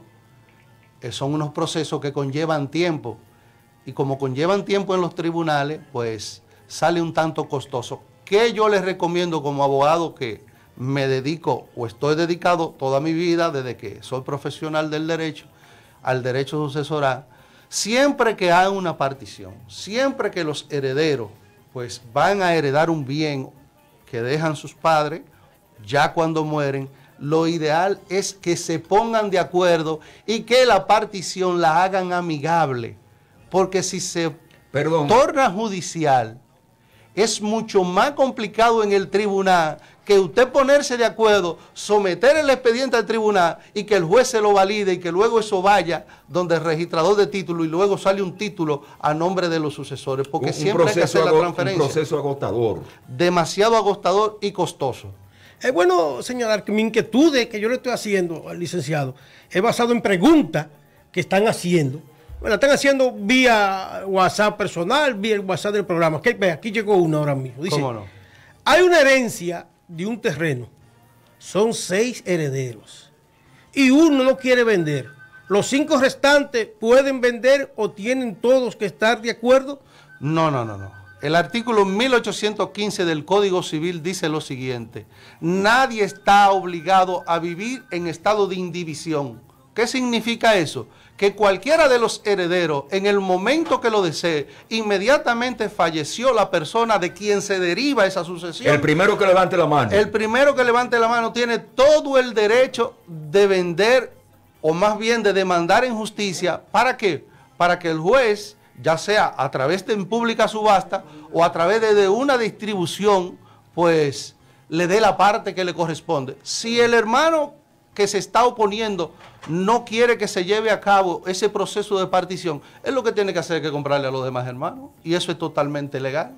son unos procesos que conllevan tiempo, y como conllevan tiempo en los tribunales, pues sale un tanto costoso. ¿Qué yo les recomiendo como abogado que me dedico o estoy dedicado toda mi vida, desde que soy profesional del derecho, al derecho sucesoral? Siempre que hay una partición, siempre que los herederos pues van a heredar un bien que dejan sus padres, ya cuando mueren, lo ideal es que se pongan de acuerdo y que la partición la hagan amigable, porque si se Perdón. torna judicial, es mucho más complicado en el tribunal que usted ponerse de acuerdo, someter el expediente al tribunal y que el juez se lo valide y que luego eso vaya donde el registrador de título y luego sale un título a nombre de los sucesores, porque un, siempre un hay que hacer la transferencia. Un proceso agotador. Demasiado agotador y costoso. Es bueno señalar que mi inquietud que yo le estoy haciendo al licenciado es basado en preguntas que están haciendo. Bueno, la están haciendo vía WhatsApp personal, vía el WhatsApp del programa. Aquí, aquí llegó una ahora mismo. Dice, ¿cómo no? Hay una herencia de un terreno. Son seis herederos. Y uno no quiere vender. ¿Los cinco restantes pueden vender o tienen todos que estar de acuerdo? No, no, no, no. El artículo mil ochocientos quince del Código Civil dice lo siguiente. Nadie está obligado a vivir en estado de indivisión. ¿Qué significa eso? Que cualquiera de los herederos, en el momento que lo desee, inmediatamente falleció la persona de quien se deriva esa sucesión. El primero que levante la mano. El primero que levante la mano tiene todo el derecho de vender, o más bien de demandar en justicia. ¿Para qué? Para que el juez, ya sea a través de en pública subasta o a través de, de una distribución, pues le dé la parte que le corresponde. Si el hermano que se está oponiendo no quiere que se lleve a cabo ese proceso de partición, es lo que tiene que hacer es que comprarle a los demás hermanos, y eso es totalmente legal.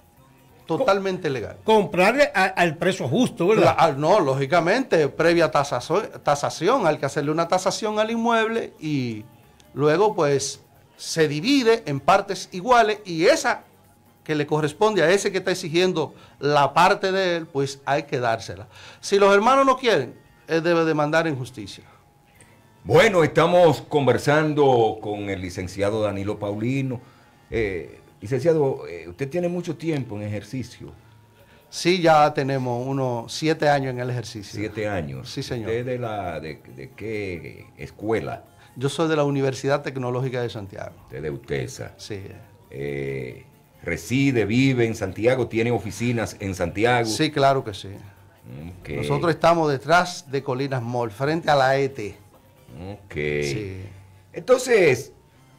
Totalmente legal. Comprarle a, al precio justo, ¿verdad? La, no, lógicamente, previa tasación, tasación, hay que hacerle una tasación al inmueble y luego pues se divide en partes iguales, y esa que le corresponde a ese que está exigiendo la parte de él, pues hay que dársela. Si los hermanos no quieren, él debe demandar en justicia. Bueno, estamos conversando con el licenciado Danilo Paulino. Eh, licenciado, eh, usted tiene mucho tiempo en ejercicio. Sí, ya tenemos unos siete años en el ejercicio. Siete años. Sí, señor. ¿Usted de, la, de, de qué escuela? Yo soy de la Universidad Tecnológica de Santiago. Usted de UTESA. Sí. Eh, reside, vive en Santiago, tiene oficinas en Santiago. Sí, claro que sí. Okay. Nosotros estamos detrás de Colinas Mall, frente a la E T. Ok. Sí. Entonces,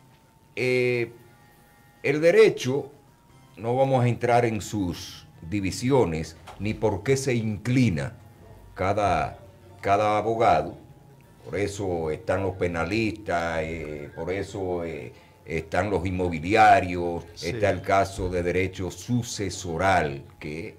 eh, el derecho, no vamos a entrar en sus divisiones, ni por qué se inclina cada, cada abogado. Por eso están los penalistas, eh, por eso eh, están los inmobiliarios, sí. Está el caso de derecho sucesoral, que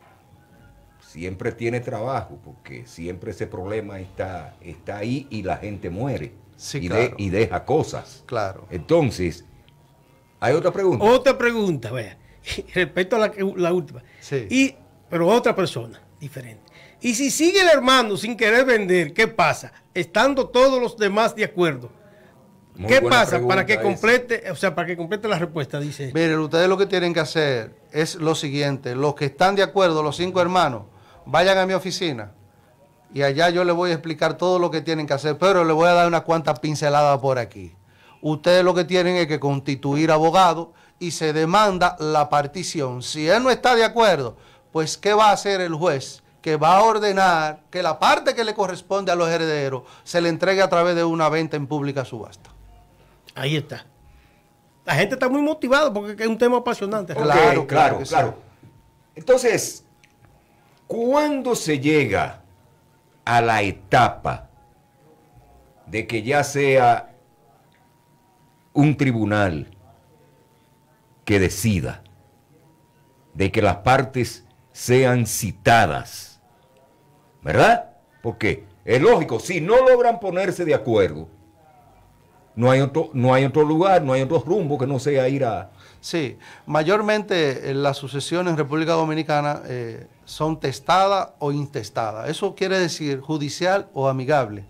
siempre tiene trabajo, porque siempre ese problema está, está ahí y la gente muere, sí, y, claro. de, y deja cosas. Claro. Entonces, ¿hay otra pregunta? Otra pregunta, vea, respecto a la, la última. Sí. Y, pero otra persona, diferente. Y si sigue el hermano sin querer vender, ¿qué pasa? Estando todos los demás de acuerdo. Muy ¿Qué pasa para que complete, esa. o sea, para que complete la respuesta? Dice. Miren, ustedes lo que tienen que hacer es lo siguiente: los que están de acuerdo, los cinco hermanos, vayan a mi oficina y allá yo les voy a explicar todo lo que tienen que hacer, pero les voy a dar unas cuantas pinceladas por aquí. Ustedes lo que tienen es que constituir abogado y se demanda la partición. Si él no está de acuerdo, pues ¿qué va a hacer el juez? Que va a ordenar que la parte que le corresponde a los herederos se le entregue a través de una venta en pública subasta. Ahí está. La gente está muy motivada porque es un tema apasionante. Okay, claro, claro, claro. Sí. Entonces, ¿cuándo se llega a la etapa de que ya sea un tribunal que decida, de que las partes sean citadas? ¿Verdad? Porque es lógico, si no logran ponerse de acuerdo, no hay otro, no hay otro lugar, no hay otro rumbo que no sea ir a... Sí, mayormente eh, las sucesiones en República Dominicana eh, son testadas o intestadas. Eso quiere decir judicial o amigable.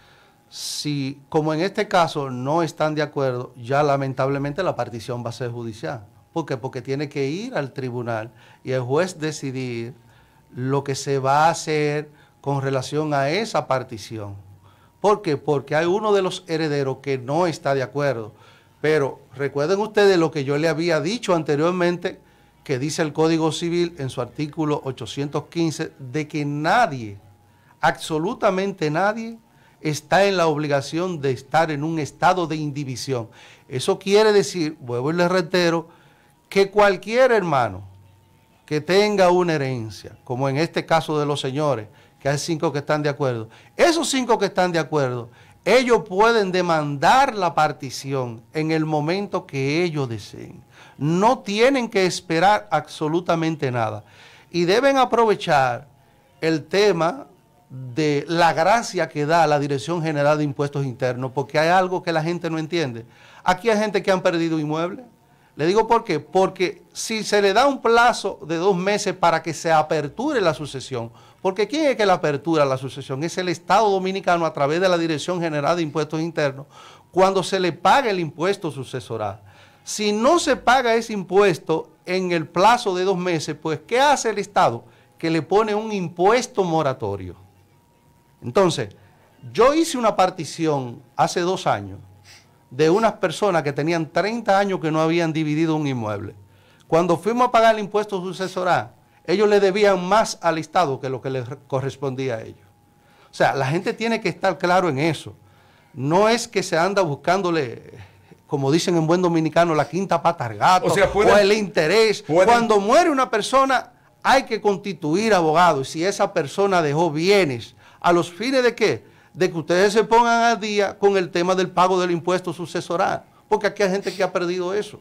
Si, como en este caso, no están de acuerdo, ya lamentablemente la partición va a ser judicial. ¿Por qué? Porque tiene que ir al tribunal y el juez decidir lo que se va a hacer con relación a esa partición. ¿Por qué? Porque hay uno de los herederos que no está de acuerdo. Pero recuerden ustedes lo que yo le había dicho anteriormente, que dice el Código Civil en su artículo ochocientos quince, de que nadie, absolutamente nadie, está en la obligación de estar en un estado de indivisión. Eso quiere decir, vuelvo y les reitero, que cualquier hermano que tenga una herencia, como en este caso de los señores, que hay cinco que están de acuerdo, esos cinco que están de acuerdo, ellos pueden demandar la partición en el momento que ellos deseen. No tienen que esperar absolutamente nada. Y deben aprovechar el tema de la gracia que da la Dirección General de Impuestos Internos, porque hay algo que la gente no entiende. Aquí hay gente que han perdido inmuebles. Le digo por qué, porque si se le da un plazo de dos meses para que se aperture la sucesión, porque ¿quién es que la apertura la sucesión? Es el Estado Dominicano a través de la Dirección General de Impuestos Internos, cuando se le paga el impuesto sucesoral. Si no se paga ese impuesto en el plazo de dos meses, pues ¿qué hace el Estado? Que le pone un impuesto moratorio. Entonces, yo hice una partición hace dos años de unas personas que tenían treinta años que no habían dividido un inmueble. Cuando fuimos a pagar el impuesto sucesoral, ellos le debían más al Estado que lo que les correspondía a ellos. O sea, la gente tiene que estar claro en eso. No es que se anda buscándole, como dicen en buen dominicano, la quinta pata al gato, o, sea, pueden, o el interés. Pueden. Cuando muere una persona, hay que constituir abogados. Y si esa persona dejó bienes, ¿a los fines de qué? De que ustedes se pongan al día con el tema del pago del impuesto sucesoral. Porque aquí hay gente que ha perdido eso.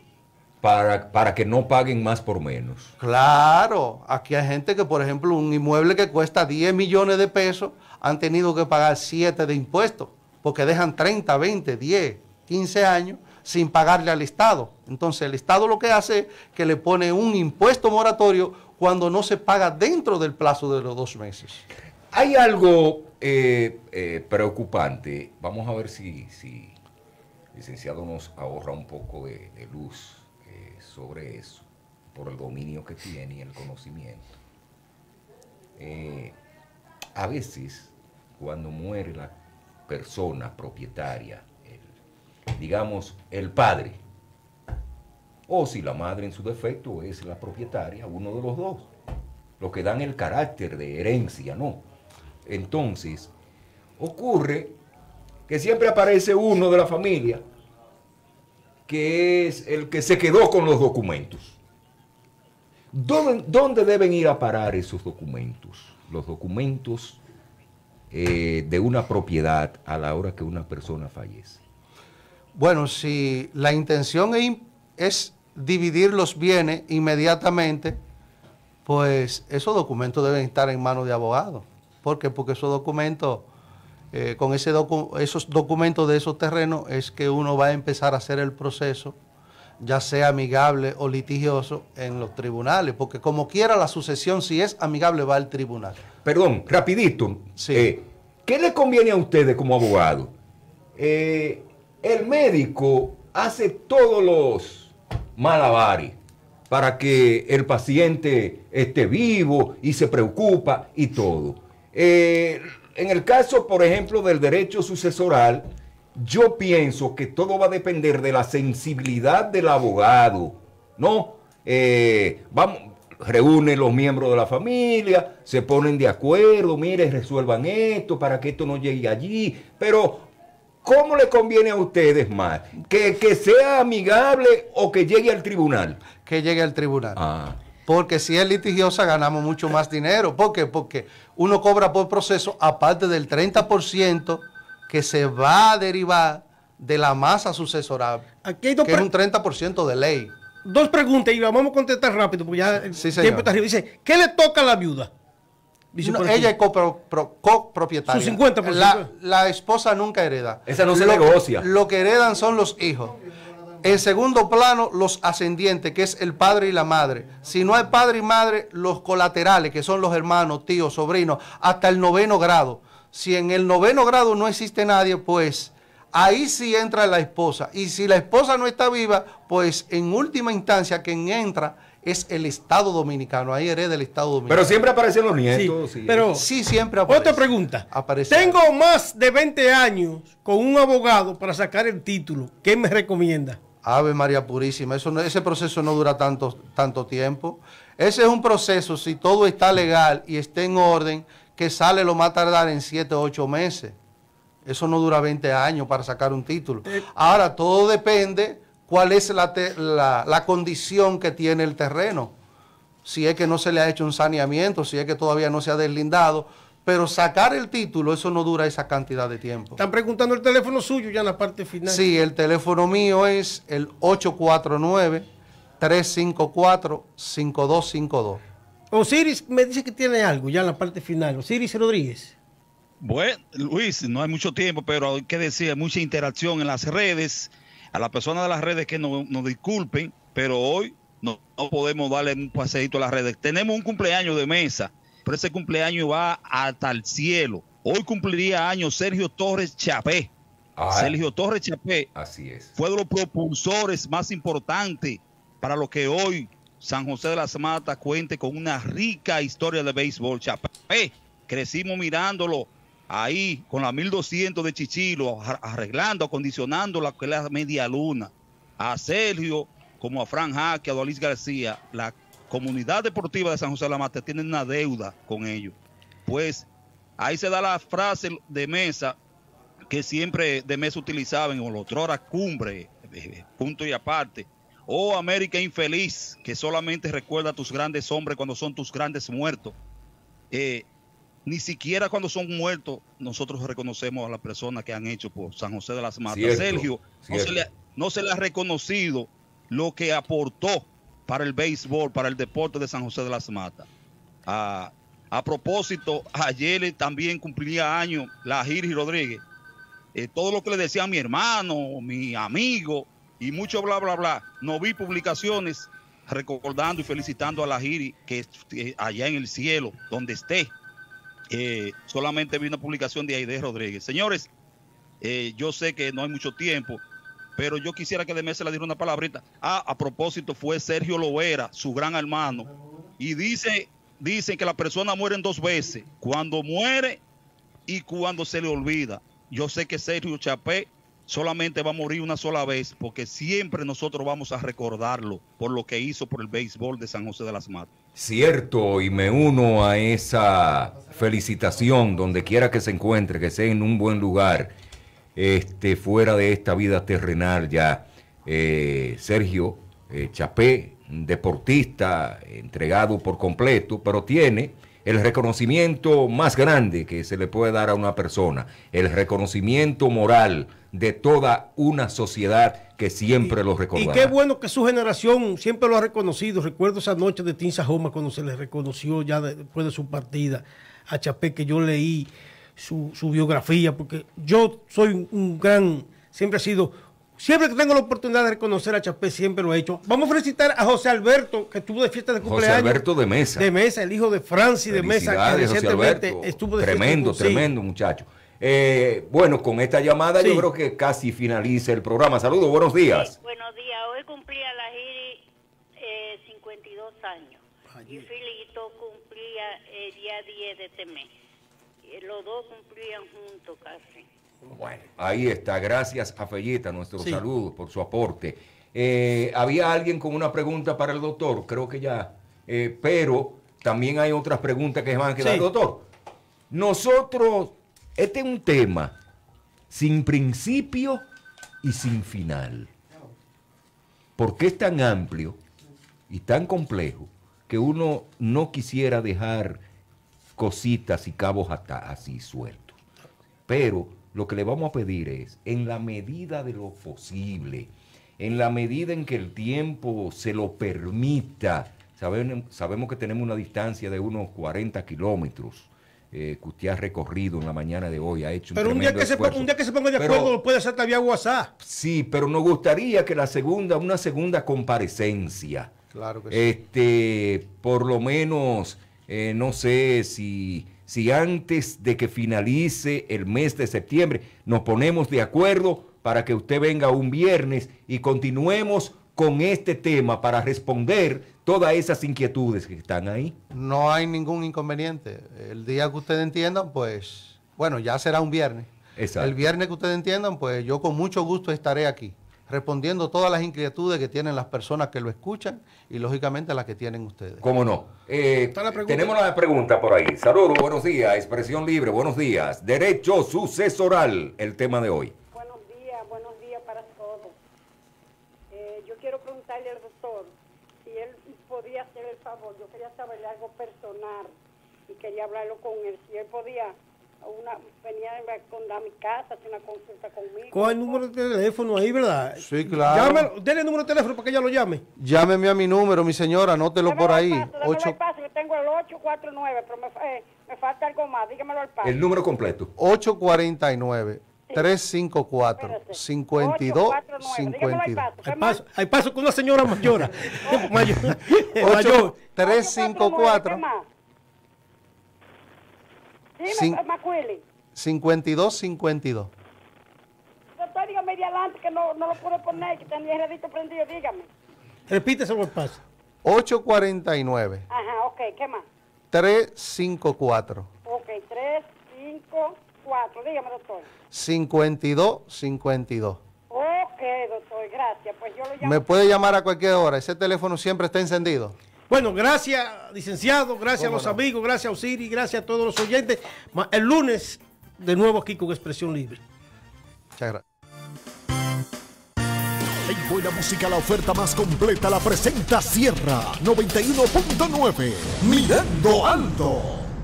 Para, para que no paguen más por menos. Claro, aquí hay gente que, por ejemplo, un inmueble que cuesta diez millones de pesos, han tenido que pagar siete de impuestos, porque dejan treinta, veinte, diez, quince años sin pagarle al Estado. Entonces el Estado lo que hace es que le pone un impuesto moratorio cuando no se paga dentro del plazo de los dos meses. Hay algo eh, eh, preocupante. Vamos a ver si, si el licenciado nos ahorra un poco de, de luz eh, sobre eso, por el dominio que tiene y el conocimiento. Eh, a veces, cuando muere la persona propietaria, el, digamos, el padre, o si la madre en su defecto es la propietaria, uno de los dos, los que dan el carácter de herencia, ¿no? Entonces, ocurre que siempre aparece uno de la familia que es el que se quedó con los documentos. ¿Dónde, dónde deben ir a parar esos documentos? Los documentos eh, de una propiedad a la hora que una persona fallece. Bueno, si la intención es, es dividir los bienes inmediatamente, pues esos documentos deben estar en manos de abogados. ¿Por qué? Porque esos documentos, eh, con ese docu esos documentos de esos terrenos es que uno va a empezar a hacer el proceso, ya sea amigable o litigioso, en los tribunales, porque como quiera la sucesión, si es amigable, va al tribunal. Perdón, rapidito. Sí. Eh, ¿Qué le conviene a ustedes como abogado? Eh, el médico hace todos los malabares para que el paciente esté vivo y se preocupa y todo. Eh, en el caso, por ejemplo, del derecho sucesoral, yo pienso que todo va a depender de la sensibilidad del abogado, ¿no? Eh, vamos, reúnen los miembros de la familia, se ponen de acuerdo, mire, resuelvan esto para que esto no llegue allí, pero ¿cómo le conviene a ustedes más? ¿Que, que sea amigable o que llegue al tribunal? Que llegue al tribunal. Ah. Porque si es litigiosa ganamos mucho más dinero. ¿Por qué? Porque uno cobra por proceso, aparte del treinta por ciento que se va a derivar de la masa sucesoral, Aquí hay dos que es un treinta por ciento de ley. Dos preguntas, y vamos a contestar rápido, porque ya el Sí, tiempo señor. está arriba. Dice, ¿qué le toca a la viuda? Dice No, por aquí. ella es copro- pro- copropietaria. Su cincuenta por ciento. La, la esposa nunca hereda. Esa no se Lo- negocia. Lo que heredan son los hijos. En segundo plano, los ascendientes, que es el padre y la madre. Si no hay padre y madre, los colaterales, que son los hermanos, tíos, sobrinos, hasta el noveno grado. Si en el noveno grado no existe nadie, pues ahí sí entra la esposa. Y si la esposa no está viva, pues en última instancia quien entra es el Estado Dominicano. Ahí hereda el Estado Dominicano. Pero siempre aparecen los nietos. Sí, y- pero Sí, siempre aparece. otra pregunta. Aparece. Tengo más de veinte años con un abogado para sacar el título. ¿Qué me recomienda? Ave María Purísima, eso no- ese proceso no dura tanto, tanto tiempo. Ese es un proceso, si todo está legal y está en orden, que sale lo más tardar en siete o ocho meses. Eso no dura veinte años para sacar un título. Ahora, todo depende cuál es la, te- la, la condición que tiene el terreno. Si es que no se le ha hecho un saneamiento, si es que todavía no se ha deslindado. Pero sacar el título, eso no dura esa cantidad de tiempo. Están preguntando el teléfono suyo ya en la parte final. Sí, el teléfono mío es el ocho cuatro nueve, tres cinco cuatro, cinco dos cinco dos. Osiris me dice que tiene algo ya en la parte final. Osiris Rodríguez. Bueno, Luis, no hay mucho tiempo, pero hay que decir, hay mucha interacción en las redes. A las personas de las redes que nos, nos disculpen, pero hoy no, no podemos darle un paseíto a las redes. Tenemos un cumpleaños de mesa, pero ese cumpleaños va hasta el cielo. Hoy cumpliría años Sergio Torres Chapé. Ah, Sergio Torres Chapé así es. fue de los propulsores más importantes para lo que hoy San José de las Matas cuente con una rica historia de béisbol. Chapé, crecimos mirándolo ahí con la mil doscientos de Chichilo, ar- arreglando, acondicionando la que es la media luna. A Sergio, como a Fran Jaque, a Dolis García, la comunidad deportiva de San José de las Matas tiene una deuda con ellos. Pues ahí se da la frase de Mesa que siempre de Mesa utilizaba en la otrora cumbre, eh, punto y aparte. Oh, América infeliz, que solamente recuerda a tus grandes hombres cuando son tus grandes muertos. Eh, ni siquiera cuando son muertos nosotros reconocemos a las personas que han hecho por San José de las Matas. Cierto, Sergio, no cierto. se, le, no se le ha reconocido lo que aportó para el béisbol, para el deporte de San José de las Matas. A, a propósito, ayer también cumplía años la Giri Rodríguez. Eh, todo lo que le decía a mi hermano, mi amigo y mucho bla, bla, bla. No vi publicaciones recordando y felicitando a la Giri que, que allá en el cielo, donde esté, Eh, solamente vi una publicación de Aide Rodríguez. Señores, eh, yo sé que no hay mucho tiempo, pero yo quisiera que de Mesa le diera una palabrita. Ah, a propósito, fue Sergio Lovera, su gran hermano, y dice, dicen que las personas mueren dos veces, cuando muere y cuando se le olvida. Yo sé que Sergio Chapé solamente va a morir una sola vez, porque siempre nosotros vamos a recordarlo por lo que hizo por el béisbol de San José de las Matas. Cierto, y me uno a esa felicitación donde quiera que se encuentre, que sea en un buen lugar, este, fuera de esta vida terrenal ya. Eh, Sergio eh, Chapé, deportista, entregado por completo, pero tiene el reconocimiento más grande que se le puede dar a una persona, el reconocimiento moral de toda una sociedad que siempre y, lo recordará. Y qué bueno que su generación siempre lo ha reconocido. Recuerdo esa noche de Tinsa Joma cuando se le reconoció ya de, después de su partida a Chapé, que yo leí su, su biografía, porque yo soy un, un gran, siempre he sido, siempre que tengo la oportunidad de reconocer a Chapé, siempre lo he hecho. Vamos a felicitar a José Alberto, que estuvo de fiesta de cumpleaños. José Alberto de Mesa. De Mesa, el hijo de Francis de Mesa, que recientemente estuvo de tremendo, fiesta. Tremendo, sí. Muchacho. Eh, bueno, con esta llamada sí. Yo creo que casi finaliza el programa. Saludos, buenos días. Sí, buenos días. Hoy cumplía la Giri eh, cincuenta y dos años. Allí. Y Filito cumplía el día diez de este mes. Y los dos cumplían juntos casi. Bueno, ahí está. Gracias a Fellita, nuestros sí. saludos por su aporte. Eh, había alguien con una pregunta para el doctor, creo que ya. Eh, pero también hay otras preguntas que se van a quedar. Sí. Doctor, nosotros... Este es un tema sin principio y sin final. Porque es tan amplio y tan complejo que uno no quisiera dejar cositas y cabos así sueltos. Pero lo que le vamos a pedir es, en la medida de lo posible, en la medida en que el tiempo se lo permita, sabemos, sabemos que tenemos una distancia de unos cuarenta kilómetros, Eh, que usted ha recorrido en la mañana de hoy, ha hecho un pero un día, que se, un día que se ponga de acuerdo pero, lo puede hacer vía WhatsApp. Sí, pero nos gustaría que la segunda, una segunda comparecencia, claro que sí. este, por lo menos, eh, no sé si, si antes de que finalice el mes de septiembre nos ponemos de acuerdo para que usted venga un viernes y continuemos con este tema para responder todas esas inquietudes que están ahí. No hay ningún inconveniente. El día que ustedes entiendan, pues, bueno, ya será un viernes. Exacto. El viernes que ustedes entiendan, pues yo con mucho gusto estaré aquí, respondiendo todas las inquietudes que tienen las personas que lo escuchan y lógicamente las que tienen ustedes. ¿Cómo no? Eh, la tenemos la pregunta por ahí. Saludos, buenos días, Expresión Libre, buenos días. Derecho sucesoral, el tema de hoy. Buenos días, buenos días para todos. Eh, yo quiero preguntarle al doctor si él podía hacer el favor. Yo quería saberle algo personal y quería hablarlo con él. Si él podía, una, venía a mi casa, hacer una consulta conmigo. Coge el número de teléfono ahí, ¿verdad? Sí, claro. Llámelo, denle el número de teléfono para que ella lo llame. Llámeme a mi número, mi señora, anótelo por ahí. ocho... paso, yo tengo el ocho cuatro nueve, pero me, eh, me falta algo más. Dígamelo al paso. El número completo. ocho cuatro nueve, tres cinco cuatro, cinco dos cinco dos. Hay paso, hay paso con una señora mayor. mayor. ocho tres cinco cuatro. cincuenta y dos cincuenta y dos. Doctor, dígame de adelante que no, no lo puedo poner, que tenía el redito prendido, dígame. Repítese el paso. ocho cuatro nueve. Ajá, ok, ¿qué más? tres cinco cuatro. Ok, tres cinco cuatro, dígame, doctor. cincuenta y dos cincuenta y dos. Ok, doctor, gracias. Pues yo lo llamo. Me puede llamar a cualquier hora, ese teléfono siempre está encendido. Bueno, gracias, licenciado, gracias a los no? amigos, gracias a Osiris, gracias a todos los oyentes. El lunes, de nuevo aquí con Expresión Libre. Muchas gracias. En buena música, la oferta más completa la presenta Sierra noventa y uno punto nueve. Mirando Alto.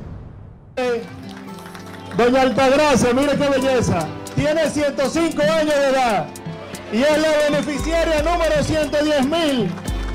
Doña Altagracia, mire qué belleza. Tiene ciento cinco años de edad y es la beneficiaria número ciento diez mil.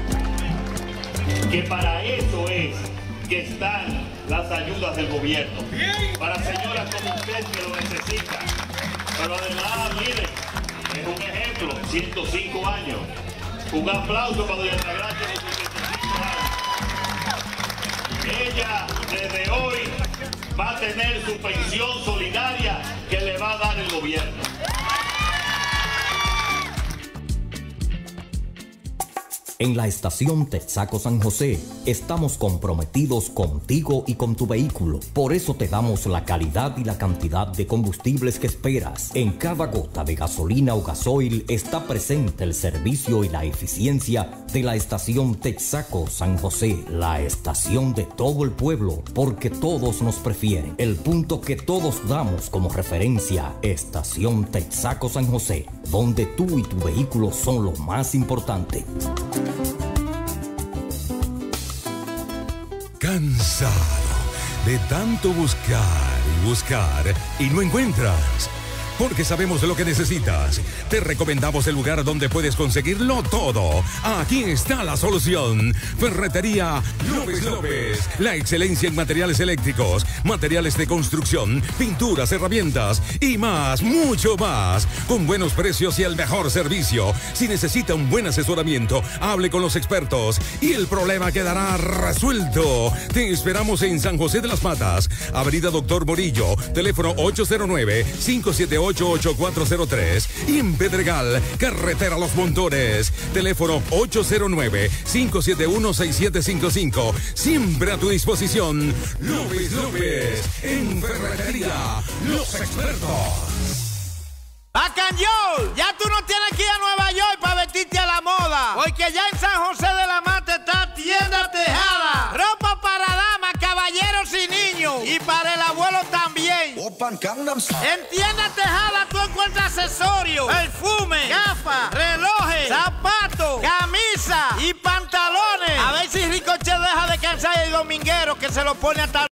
Que para eso es que están las ayudas del gobierno. Para señoras como usted que lo necesita. Pero además, miren, es un ejemplo, ciento cinco años. Un aplauso para doña Altagracia de sus ciento cinco años. Ella, desde hoy, va a tener su pensión solidaria que le va a dar el gobierno. En la estación Texaco San José estamos comprometidos contigo y con tu vehículo. Por eso te damos la calidad y la cantidad de combustibles que esperas. En cada gota de gasolina o gasoil está presente el servicio y la eficiencia de la estación Texaco San José. La estación de todo el pueblo, porque todos nos prefieren. El punto que todos damos como referencia, estación Texaco San José, donde tú y tu vehículo son lo más importante. Cansado de tanto buscar y buscar y no encuentras. Porque sabemos lo que necesitas. Te recomendamos el lugar donde puedes conseguirlo todo. Aquí está la solución. Ferretería López López. La excelencia en materiales eléctricos, materiales de construcción, pinturas, herramientas y más, mucho más. Con buenos precios y el mejor servicio. Si necesita un buen asesoramiento, hable con los expertos y el problema quedará resuelto. Te esperamos en San José de las Matas, Avenida Doctor Morillo, teléfono ocho cero nueve, cinco siete ocho, ocho cuatro cero tres, y en Pedregal, carretera Los Montones, teléfono ocho cero nueve, cinco siete uno, seis siete cinco cinco. Siempre a tu disposición. López López, en Ferretería Los Expertos. ¡Bacanjol! Ya tú no tienes que ir a Nueva York para vestirte a la moda, porque ya en San José de la Mata está Tienda Tejada. Ropa para damas, caballeros y niños, y para el abuelo también. En Tienda Tejada tú encuentras accesorios, perfumes, gafas, relojes, zapatos, camisas y pantalones. A ver si Ricochet deja de cansar el dominguero que se lo pone hasta